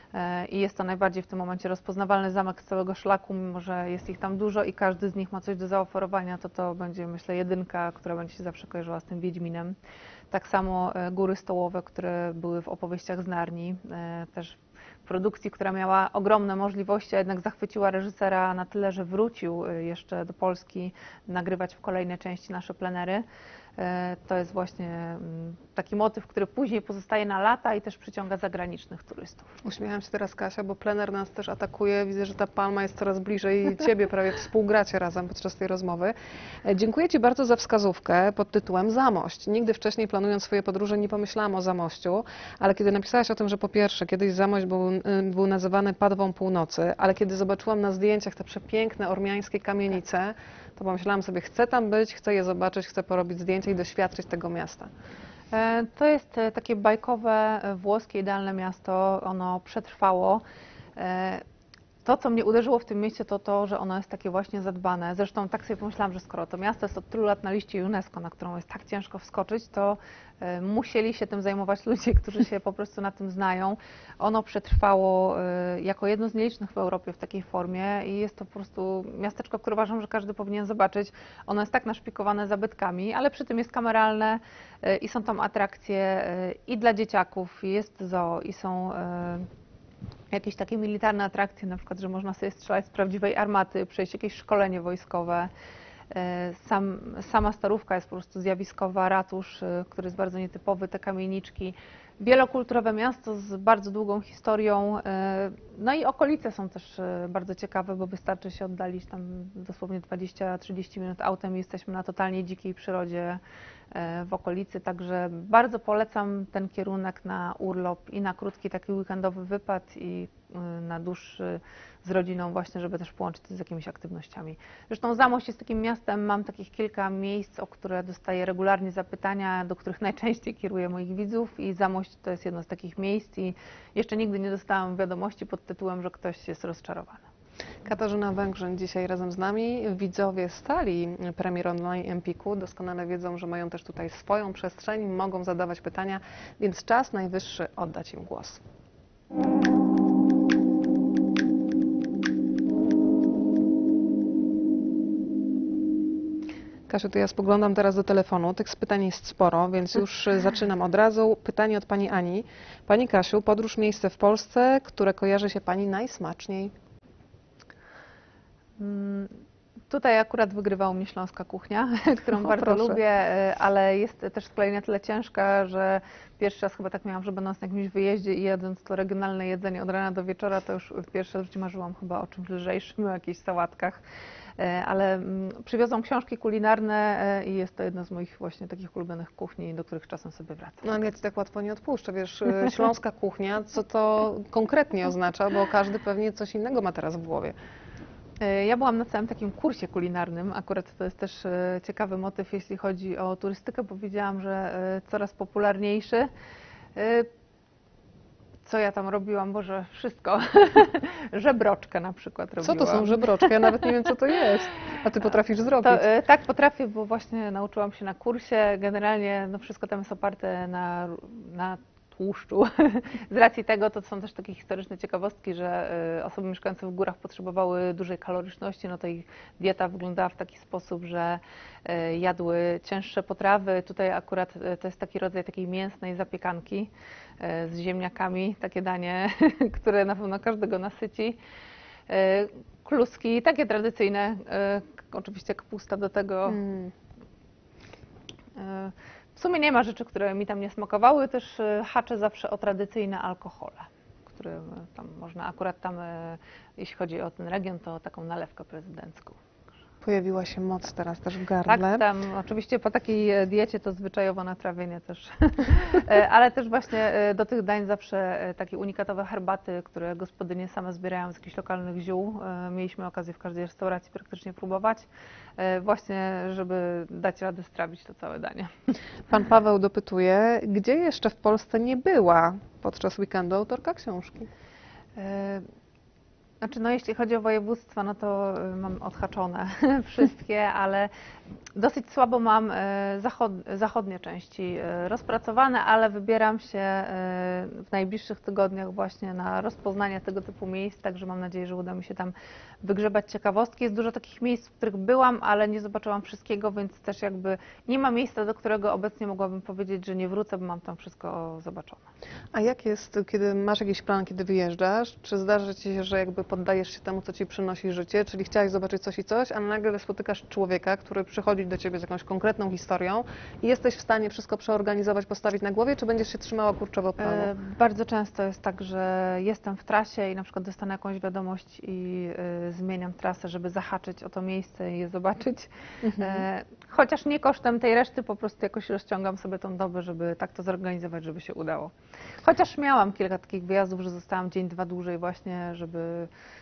I jest to najbardziej w tym momencie rozpoznawalny zamek z całego szlaku, mimo że jest ich tam dużo i każdy z nich ma coś do zaoferowania, to to będzie, myślę, jedynka, która będzie się zawsze kojarzyła z tym Wiedźminem. Tak samo Góry Stołowe, które były w opowieściach z Narni, też produkcji, która miała ogromne możliwości, a jednak zachwyciła reżysera na tyle, że wrócił jeszcze do Polski nagrywać w kolejne części nasze plenery. To jest właśnie taki motyw, który później pozostaje na lata i też przyciąga zagranicznych turystów. Uśmiecham się teraz, Kasia, bo plener nas też atakuje. Widzę, że ta palma jest coraz bliżej Ciebie, prawie współgracie razem podczas tej rozmowy. Dziękuję Ci bardzo za wskazówkę pod tytułem Zamość. Nigdy wcześniej, planując swoje podróże, nie pomyślałam o Zamościu, ale kiedy napisałaś o tym, że po pierwsze, kiedyś Zamość był, był nazywany Padwą Północy, ale kiedy zobaczyłam na zdjęciach te przepiękne ormiańskie kamienice, to pomyślałam sobie, chcę tam być, chcę je zobaczyć, chcę porobić zdjęcia i doświadczyć tego miasta. To jest takie bajkowe, włoskie, idealne miasto. Ono przetrwało. To, co mnie uderzyło w tym mieście, to to, że ono jest takie właśnie zadbane. Zresztą tak sobie pomyślałam, że skoro to miasto jest od tylu lat na liście UNESCO, na którą jest tak ciężko wskoczyć, to y, musieli się tym zajmować ludzie, którzy się po prostu na tym znają. Ono przetrwało y, jako jedno z nielicznych w Europie w takiej formie i jest to po prostu miasteczko, które uważam, że każdy powinien zobaczyć. Ono jest tak naszpikowane zabytkami, ale przy tym jest kameralne y, i są tam atrakcje y, i dla dzieciaków, i jest zoo, i są... Y, jakieś takie militarne atrakcje, na przykład, że można sobie strzelać z prawdziwej armaty, przejść jakieś szkolenie wojskowe. Sam, sama Starówka jest po prostu zjawiskowa, ratusz, który jest bardzo nietypowy, te kamieniczki. Wielokulturowe miasto z bardzo długą historią, no i okolice są też bardzo ciekawe, bo wystarczy się oddalić tam dosłownie dwadzieścia trzydzieści minut autem i jesteśmy na totalnie dzikiej przyrodzie w okolicy, także bardzo polecam ten kierunek na urlop i na krótki taki weekendowy wypad i na dłuższy z rodziną właśnie, żeby też połączyć to z jakimiś aktywnościami. Zresztą Zamość jest takim miastem, mam takich kilka miejsc, o które dostaję regularnie zapytania, do których najczęściej kieruję moich widzów i Zamość to jest jedno z takich miejsc i jeszcze nigdy nie dostałam wiadomości pod tytułem, że ktoś jest rozczarowany. Katarzyna Węgrzyn dzisiaj razem z nami. Widzowie stali premier online Empiku doskonale wiedzą, że mają też tutaj swoją przestrzeń, mogą zadawać pytania, więc czas najwyższy oddać im głos. Kasiu, to ja spoglądam teraz do telefonu. Tych pytań jest sporo, więc już zaczynam od razu. Pytanie od pani Ani. Pani Kasiu, podróż miejsce w Polsce, które kojarzy się pani najsmaczniej? Tutaj akurat wygrywa u mnie śląska kuchnia, którą O, bardzo proszę. lubię, ale jest też z kolei na tyle ciężka, że pierwszy raz chyba tak miałam, że będąc na jakimś wyjeździe i jadąc to regionalne jedzenie od rana do wieczora, to już pierwszy raz w życiu marzyłam chyba o czymś lżejszym, o jakichś sałatkach. Ale mm, przywiozłam książki kulinarne e, i jest to jedna z moich właśnie takich ulubionych kuchni, do których czasem sobie wracam. No ale ja ci tak łatwo nie odpuszczę, wiesz, y, śląska kuchnia, co to konkretnie oznacza, bo każdy pewnie coś innego ma teraz w głowie. E, Ja byłam na całym takim kursie kulinarnym, akurat to jest też e, ciekawy motyw, jeśli chodzi o turystykę, bo widziałam, że e, coraz popularniejszy. E, Co ja tam robiłam? Boże, wszystko. Żebroczkę na przykład Co robiłam. to są żebroczki? Ja nawet nie wiem, co to jest. A ty potrafisz zrobić. To, e, tak, potrafię, bo właśnie nauczyłam się na kursie. Generalnie no, wszystko tam jest oparte na, na tłuszczu. Z racji tego to są też takie historyczne ciekawostki, że e, osoby mieszkające w górach potrzebowały dużej kaloryczności, no to ich dieta wyglądała w taki sposób, że e, jadły cięższe potrawy. Tutaj akurat e, to jest taki rodzaj takiej mięsnej zapiekanki e, z ziemniakami, takie danie, które na pewno każdego nasyci. E, Kluski, takie tradycyjne, e, oczywiście kapusta do tego. Mm. E, W sumie nie ma rzeczy, które mi tam nie smakowały, też e, haczę zawsze o tradycyjne alkohole, które e, tam można, akurat tam, e, jeśli chodzi o ten region, to taką nalewkę prezydencką. Pojawiła się moc teraz też w Tak, gardle. tam oczywiście po takiej e, diecie to zwyczajowo natrawienie też, E, ale też właśnie e, do tych dań zawsze e, takie unikatowe herbaty, które gospodynie same zbierają z jakichś lokalnych ziół. E, Mieliśmy okazję w każdej restauracji praktycznie próbować, e, właśnie żeby dać radę strawić to całe danie. Pan Paweł dopytuje, gdzie jeszcze w Polsce nie była podczas weekendu autorka książki? E, Znaczy, no jeśli chodzi o województwa, no to y, mam odhaczone wszystkie, ale dosyć słabo mam e, zachod, zachodnie części e, rozpracowane, ale wybieram się e, w najbliższych tygodniach właśnie na rozpoznanie tego typu miejsc, także mam nadzieję, że uda mi się tam wygrzebać ciekawostki. Jest dużo takich miejsc, w których byłam, ale nie zobaczyłam wszystkiego, więc też jakby nie ma miejsca, do którego obecnie mogłabym powiedzieć, że nie wrócę, bo mam tam wszystko zobaczone. A jak jest, kiedy masz jakiś plan, kiedy wyjeżdżasz? Czy zdarza ci się, że jakby poddajesz się temu, co ci przynosi życie, czyli chciałeś zobaczyć coś i coś, a nagle spotykasz człowieka, który przychodzi do ciebie z jakąś konkretną historią i jesteś w stanie wszystko przeorganizować, postawić na głowie, czy będziesz się trzymała kurczowo planu? E, Bardzo często jest tak, że jestem w trasie i na przykład dostanę jakąś wiadomość i e, zmieniam trasę, żeby zahaczyć o to miejsce i je zobaczyć. Mhm. E, Chociaż nie kosztem tej reszty, po prostu jakoś rozciągam sobie tą dobę, żeby tak to zorganizować, żeby się udało. Chociaż miałam kilka takich wyjazdów, że zostałam dzień, dwa dłużej właśnie, żeby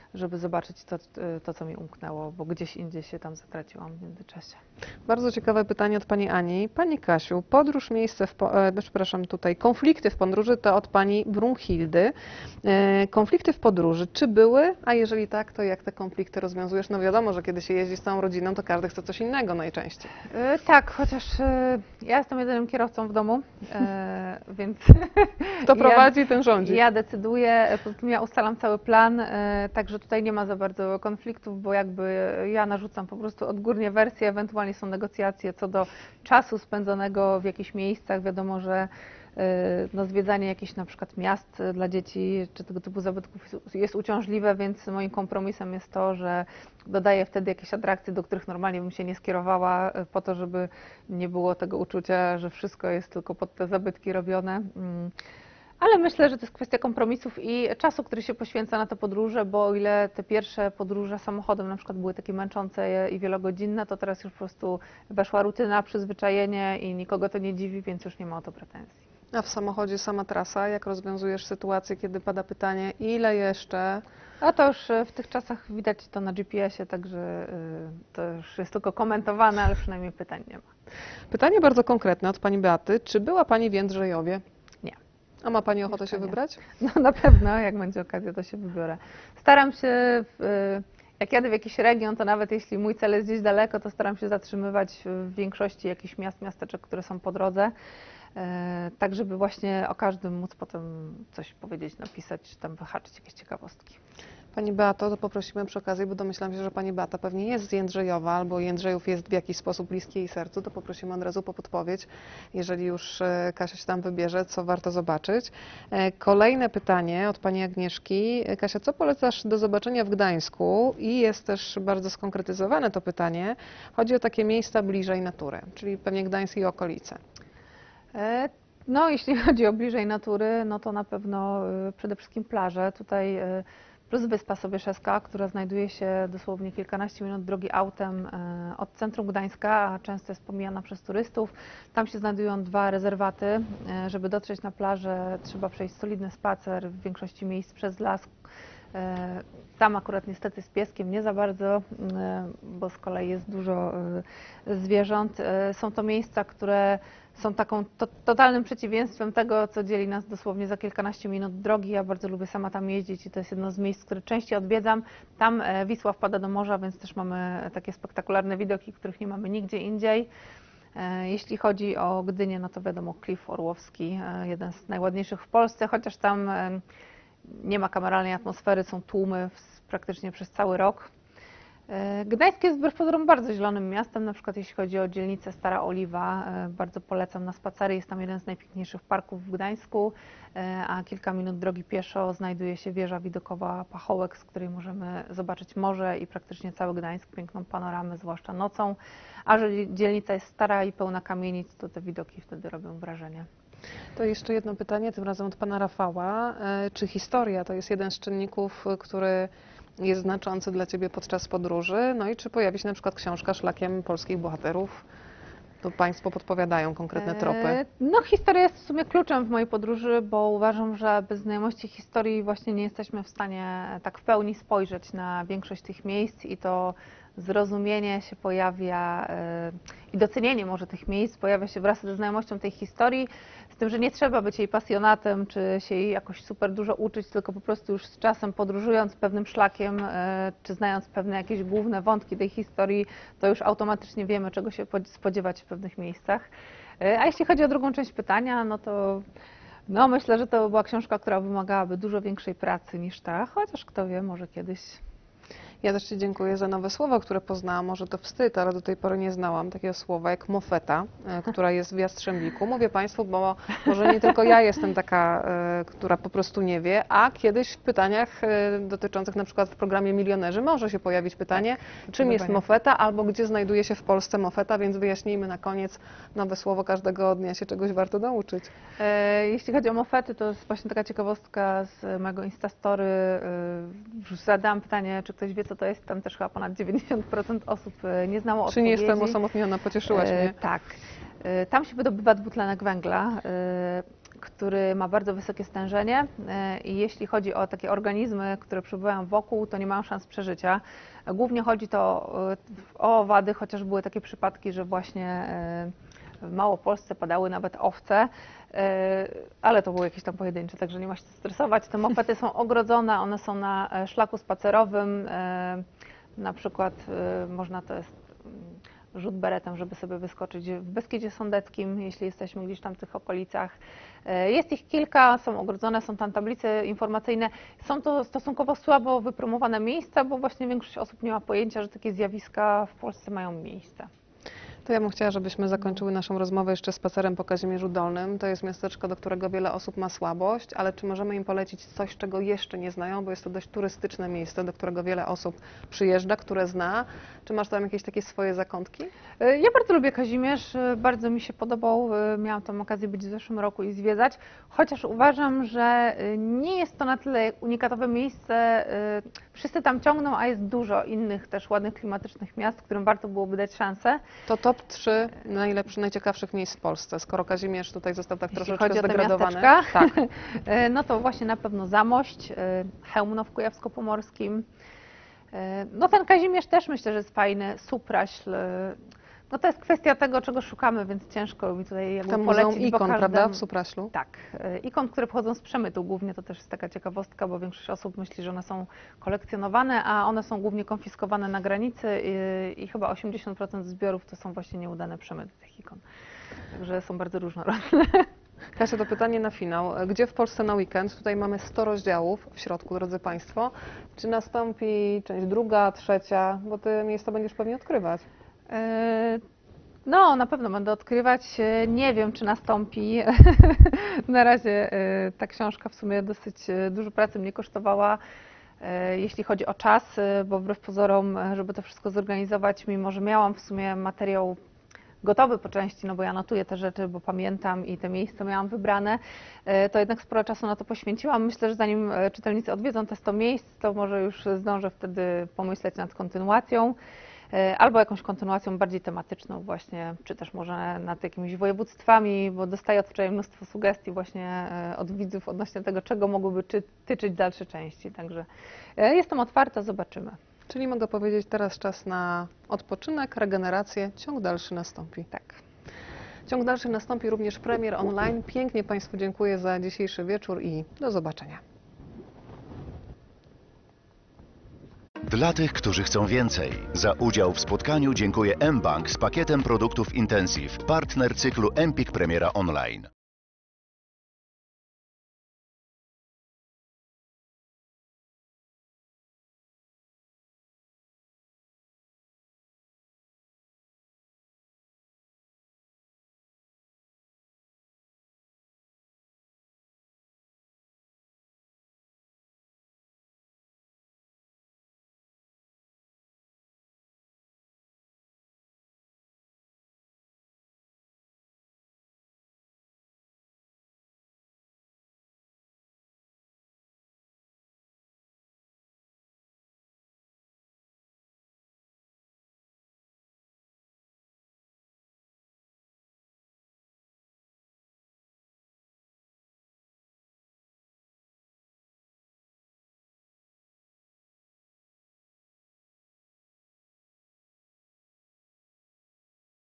żeby zobaczyć to, to, co mi umknęło, bo gdzieś indziej się tam zatraciłam w międzyczasie. Bardzo ciekawe pytanie od Pani Ani. Pani Kasiu, podróż, miejsce w, po- e, przepraszam, tutaj, konflikty w podróży to od Pani Brunhildy. E, konflikty w podróży, czy były? A jeżeli tak, to jak te konflikty rozwiązujesz? No wiadomo, że kiedy się jeździ z całą rodziną, to każdy chce coś innego najczęściej. E, tak, chociaż e, ja jestem jedynym kierowcą w domu, e, więc Kto prowadzi, ten rządzi. ja decyduję, poza tym ja ustalam cały plan, e, także tutaj nie ma za bardzo konfliktów, bo jakby ja narzucam po prostu odgórnie wersję, ewentualnie są negocjacje co do czasu spędzonego w jakichś miejscach. Wiadomo, że e, no, zwiedzanie jakichś na przykład miast e, dla dzieci czy tego typu zabytków jest uciążliwe, więc moim kompromisem jest to, że dodaję wtedy jakieś atrakcje, do których normalnie bym się nie skierowała, e, po to, żeby nie było tego uczucia, że wszystko jest tylko pod te zabytki robione. Mm. Ale myślę, że to jest kwestia kompromisów i czasu, który się poświęca na te podróże, bo o ile te pierwsze podróże samochodem na przykład były takie męczące i wielogodzinne, to teraz już po prostu weszła rutyna, przyzwyczajenie i nikogo to nie dziwi, więc już nie ma o to pretensji. A w samochodzie sama trasa, jak rozwiązujesz sytuację, kiedy pada pytanie, ile jeszcze? A to już w tych czasach widać to na G P S ie, także y, to już jest tylko komentowane, ale przynajmniej pytań nie ma. Pytanie bardzo konkretne od Pani Beaty. Czy była Pani w Jędrzejowie? Nie. A ma Pani ochotę Jeszcze się nie. wybrać? No na pewno, jak będzie okazja, to się wybiorę. Staram się, w, jak jadę w jakiś region, to nawet jeśli mój cel jest gdzieś daleko, to staram się zatrzymywać w większości jakichś miast, miasteczek, które są po drodze, e, tak żeby właśnie o każdym móc potem coś powiedzieć, napisać, czy tam wyhaczyć jakieś ciekawostki. Pani Beato, to poprosimy przy okazji, bo domyślam się, że Pani Beata pewnie jest z Jędrzejowa, albo Jędrzejów jest w jakiś sposób bliski jej sercu, to poprosimy od razu po podpowiedź, jeżeli już e, Kasia się tam wybierze, co warto zobaczyć. E, Kolejne pytanie od Pani Agnieszki. E, Kasia, co polecasz do zobaczenia w Gdańsku? I jest też bardzo skonkretyzowane to pytanie. Chodzi o takie miejsca bliżej natury, czyli pewnie Gdańsk i okolice. E, No, jeśli chodzi o bliżej natury, no to na pewno e, przede wszystkim plaże. Tutaj e, plus Wyspa Sobieszewska, która znajduje się dosłownie kilkanaście minut drogi autem e, od centrum Gdańska, a często jest pomijana przez turystów. Tam się znajdują dwa rezerwaty. E, Żeby dotrzeć na plażę, trzeba przejść solidny spacer, w większości miejsc przez las. E, Tam akurat niestety z pieskiem nie za bardzo, e, bo z kolei jest dużo e, zwierząt. E, Są to miejsca, które są taką to, totalnym przeciwieństwem tego, co dzieli nas dosłownie za kilkanaście minut drogi. Ja bardzo lubię sama tam jeździć i to jest jedno z miejsc, które częściej odwiedzam. Tam e, Wisła wpada do morza, więc też mamy takie spektakularne widoki, których nie mamy nigdzie indziej. E, Jeśli chodzi o Gdynię, no to wiadomo Klif Orłowski, e, jeden z najładniejszych w Polsce, chociaż tam e, nie ma kameralnej atmosfery, są tłumy w, praktycznie przez cały rok. E, Gdańsk jest wbrew pozorom bardzo zielonym miastem, na przykład jeśli chodzi o dzielnicę Stara Oliwa, e, bardzo polecam na spacery, jest tam jeden z najpiękniejszych parków w Gdańsku, e, a kilka minut drogi pieszo znajduje się wieża widokowa Pachołek, z której możemy zobaczyć morze i praktycznie cały Gdańsk, piękną panoramę, zwłaszcza nocą, a że dzielnica jest stara i pełna kamienic, to te widoki wtedy robią wrażenie. To jeszcze jedno pytanie, tym razem od Pana Rafała. E, Czy historia to jest jeden z czynników, który jest znaczący dla Ciebie podczas podróży? No i czy pojawi się na przykład książka Szlakiem polskich bohaterów? Tu Państwo podpowiadają konkretne tropy. E, No, historia jest w sumie kluczem w mojej podróży, bo uważam, że bez znajomości historii właśnie nie jesteśmy w stanie tak w pełni spojrzeć na większość tych miejsc i to zrozumienie się pojawia e, i docenienie może tych miejsc pojawia się wraz ze znajomością tej historii, z tym, że nie trzeba być jej pasjonatem, czy się jej jakoś super dużo uczyć, tylko po prostu już z czasem podróżując pewnym szlakiem, e, czy znając pewne jakieś główne wątki tej historii, to już automatycznie wiemy, czego się spodziewać w pewnych miejscach. E, A jeśli chodzi o drugą część pytania, no to no myślę, że to była książka, która wymagałaby dużo większej pracy niż ta, chociaż kto wie, może kiedyś. Ja też Ci dziękuję za nowe słowo, które poznałam. Może to wstyd, ale do tej pory nie znałam takiego słowa jak mofeta, e, która jest w Jastrzębiku. Mówię Państwu, bo może nie tylko ja jestem taka, e, która po prostu nie wie, a kiedyś w pytaniach e, dotyczących na przykład w programie Milionerzy może się pojawić pytanie, czym jest mofeta albo gdzie znajduje się w Polsce mofeta, więc wyjaśnijmy na koniec nowe słowo. Każdego dnia się czegoś warto nauczyć. E, Jeśli chodzi o mofety, to jest właśnie taka ciekawostka z mojego Instastory. E, Już zadałam pytanie, czy ktoś wie, co to jest. Tam też chyba ponad dziewięćdziesiąt procent osób e, nie znało Czy nie odpowiedzi. jestem osamotniona? Pocieszyłaś E, mnie. Tak. E, Tam się wydobywa dwutlenek węgla. E, który ma bardzo wysokie stężenie i jeśli chodzi o takie organizmy, które przebywają wokół, to nie mają szans przeżycia. Głównie chodzi to o owady, chociaż były takie przypadki, że właśnie w Małopolsce padały nawet owce, ale to były jakieś tam pojedyncze, także nie ma się co stresować. Te mopedy są ogrodzone, one są na szlaku spacerowym, na przykład można to jest rzut beretem, żeby sobie wyskoczyć w Beskidzie Sądeckim, jeśli jesteśmy gdzieś tam w tych okolicach. Jest ich kilka, są ogrodzone, są tam tablice informacyjne. Są to stosunkowo słabo wypromowane miejsca, bo właśnie większość osób nie ma pojęcia, że takie zjawiska w Polsce mają miejsce. To ja bym chciała, żebyśmy zakończyły naszą rozmowę jeszcze spacerem po Kazimierzu Dolnym. To jest miasteczko, do którego wiele osób ma słabość, ale czy możemy im polecić coś, czego jeszcze nie znają, bo jest to dość turystyczne miejsce, do którego wiele osób przyjeżdża, które zna. Czy masz tam jakieś takie swoje zakątki? Ja bardzo lubię Kazimierz, bardzo mi się podobał, miałam tam okazję być w zeszłym roku i zwiedzać, chociaż uważam, że nie jest to na tyle unikatowe miejsce, wszyscy tam ciągną, a jest dużo innych też ładnych, klimatycznych miast, którym warto byłoby dać szansę. To top trzy najlepszych, najciekawszych miejsc w Polsce, skoro Kazimierz tutaj został tak Jeśli troszeczkę chodzi o te zdegradowany. miasteczka, Tak. no to właśnie na pewno Zamość, Chełmno w Kujawsko-Pomorskim. No ten Kazimierz też myślę, że jest fajny, Supraśl. No to jest kwestia tego, czego szukamy, więc ciężko mi tutaj jakby Tam polecić, muzeum bo ikon, każdym... prawda, w Supraślu? Tak, ikon, które pochodzą z przemytu głównie, to też jest taka ciekawostka, bo większość osób myśli, że one są kolekcjonowane, a one są głównie konfiskowane na granicy i, i chyba osiemdziesiąt procent zbiorów to są właśnie nieudane przemyty tych ikon. Także są bardzo różnorodne. Kasia, to pytanie na finał. Gdzie w Polsce na weekend? Tutaj mamy sto rozdziałów w środku, drodzy Państwo. Czy nastąpi część druga, trzecia? Bo Ty miejsca będziesz pewnie odkrywać. No, na pewno będę odkrywać. Nie wiem, czy nastąpi. Na razie ta książka w sumie dosyć dużo pracy mnie kosztowała, jeśli chodzi o czas, bo wbrew pozorom, żeby to wszystko zorganizować, mimo że miałam w sumie materiał gotowy po części, no bo ja notuję te rzeczy, bo pamiętam i te miejsca miałam wybrane, to jednak sporo czasu na to poświęciłam. Myślę, że zanim czytelnicy odwiedzą te sto miejsc, to może już zdążę wtedy pomyśleć nad kontynuacją. Albo jakąś kontynuacją bardziej tematyczną właśnie, czy też może nad jakimiś województwami, bo dostaję od wczoraj mnóstwo sugestii właśnie od widzów odnośnie tego, czego mogłyby czy, tyczyć dalsze części. Także jestem otwarta, zobaczymy. Czyli mogę powiedzieć, teraz czas na odpoczynek, regenerację, ciąg dalszy nastąpi. Tak. Ciąg dalszy nastąpi również premier online. Pięknie Państwu dziękuję za dzisiejszy wieczór i do zobaczenia. Dla tych, którzy chcą więcej, za udział w spotkaniu dziękuję mBank z pakietem produktów Intensive, partner cyklu Empik Premiera Online.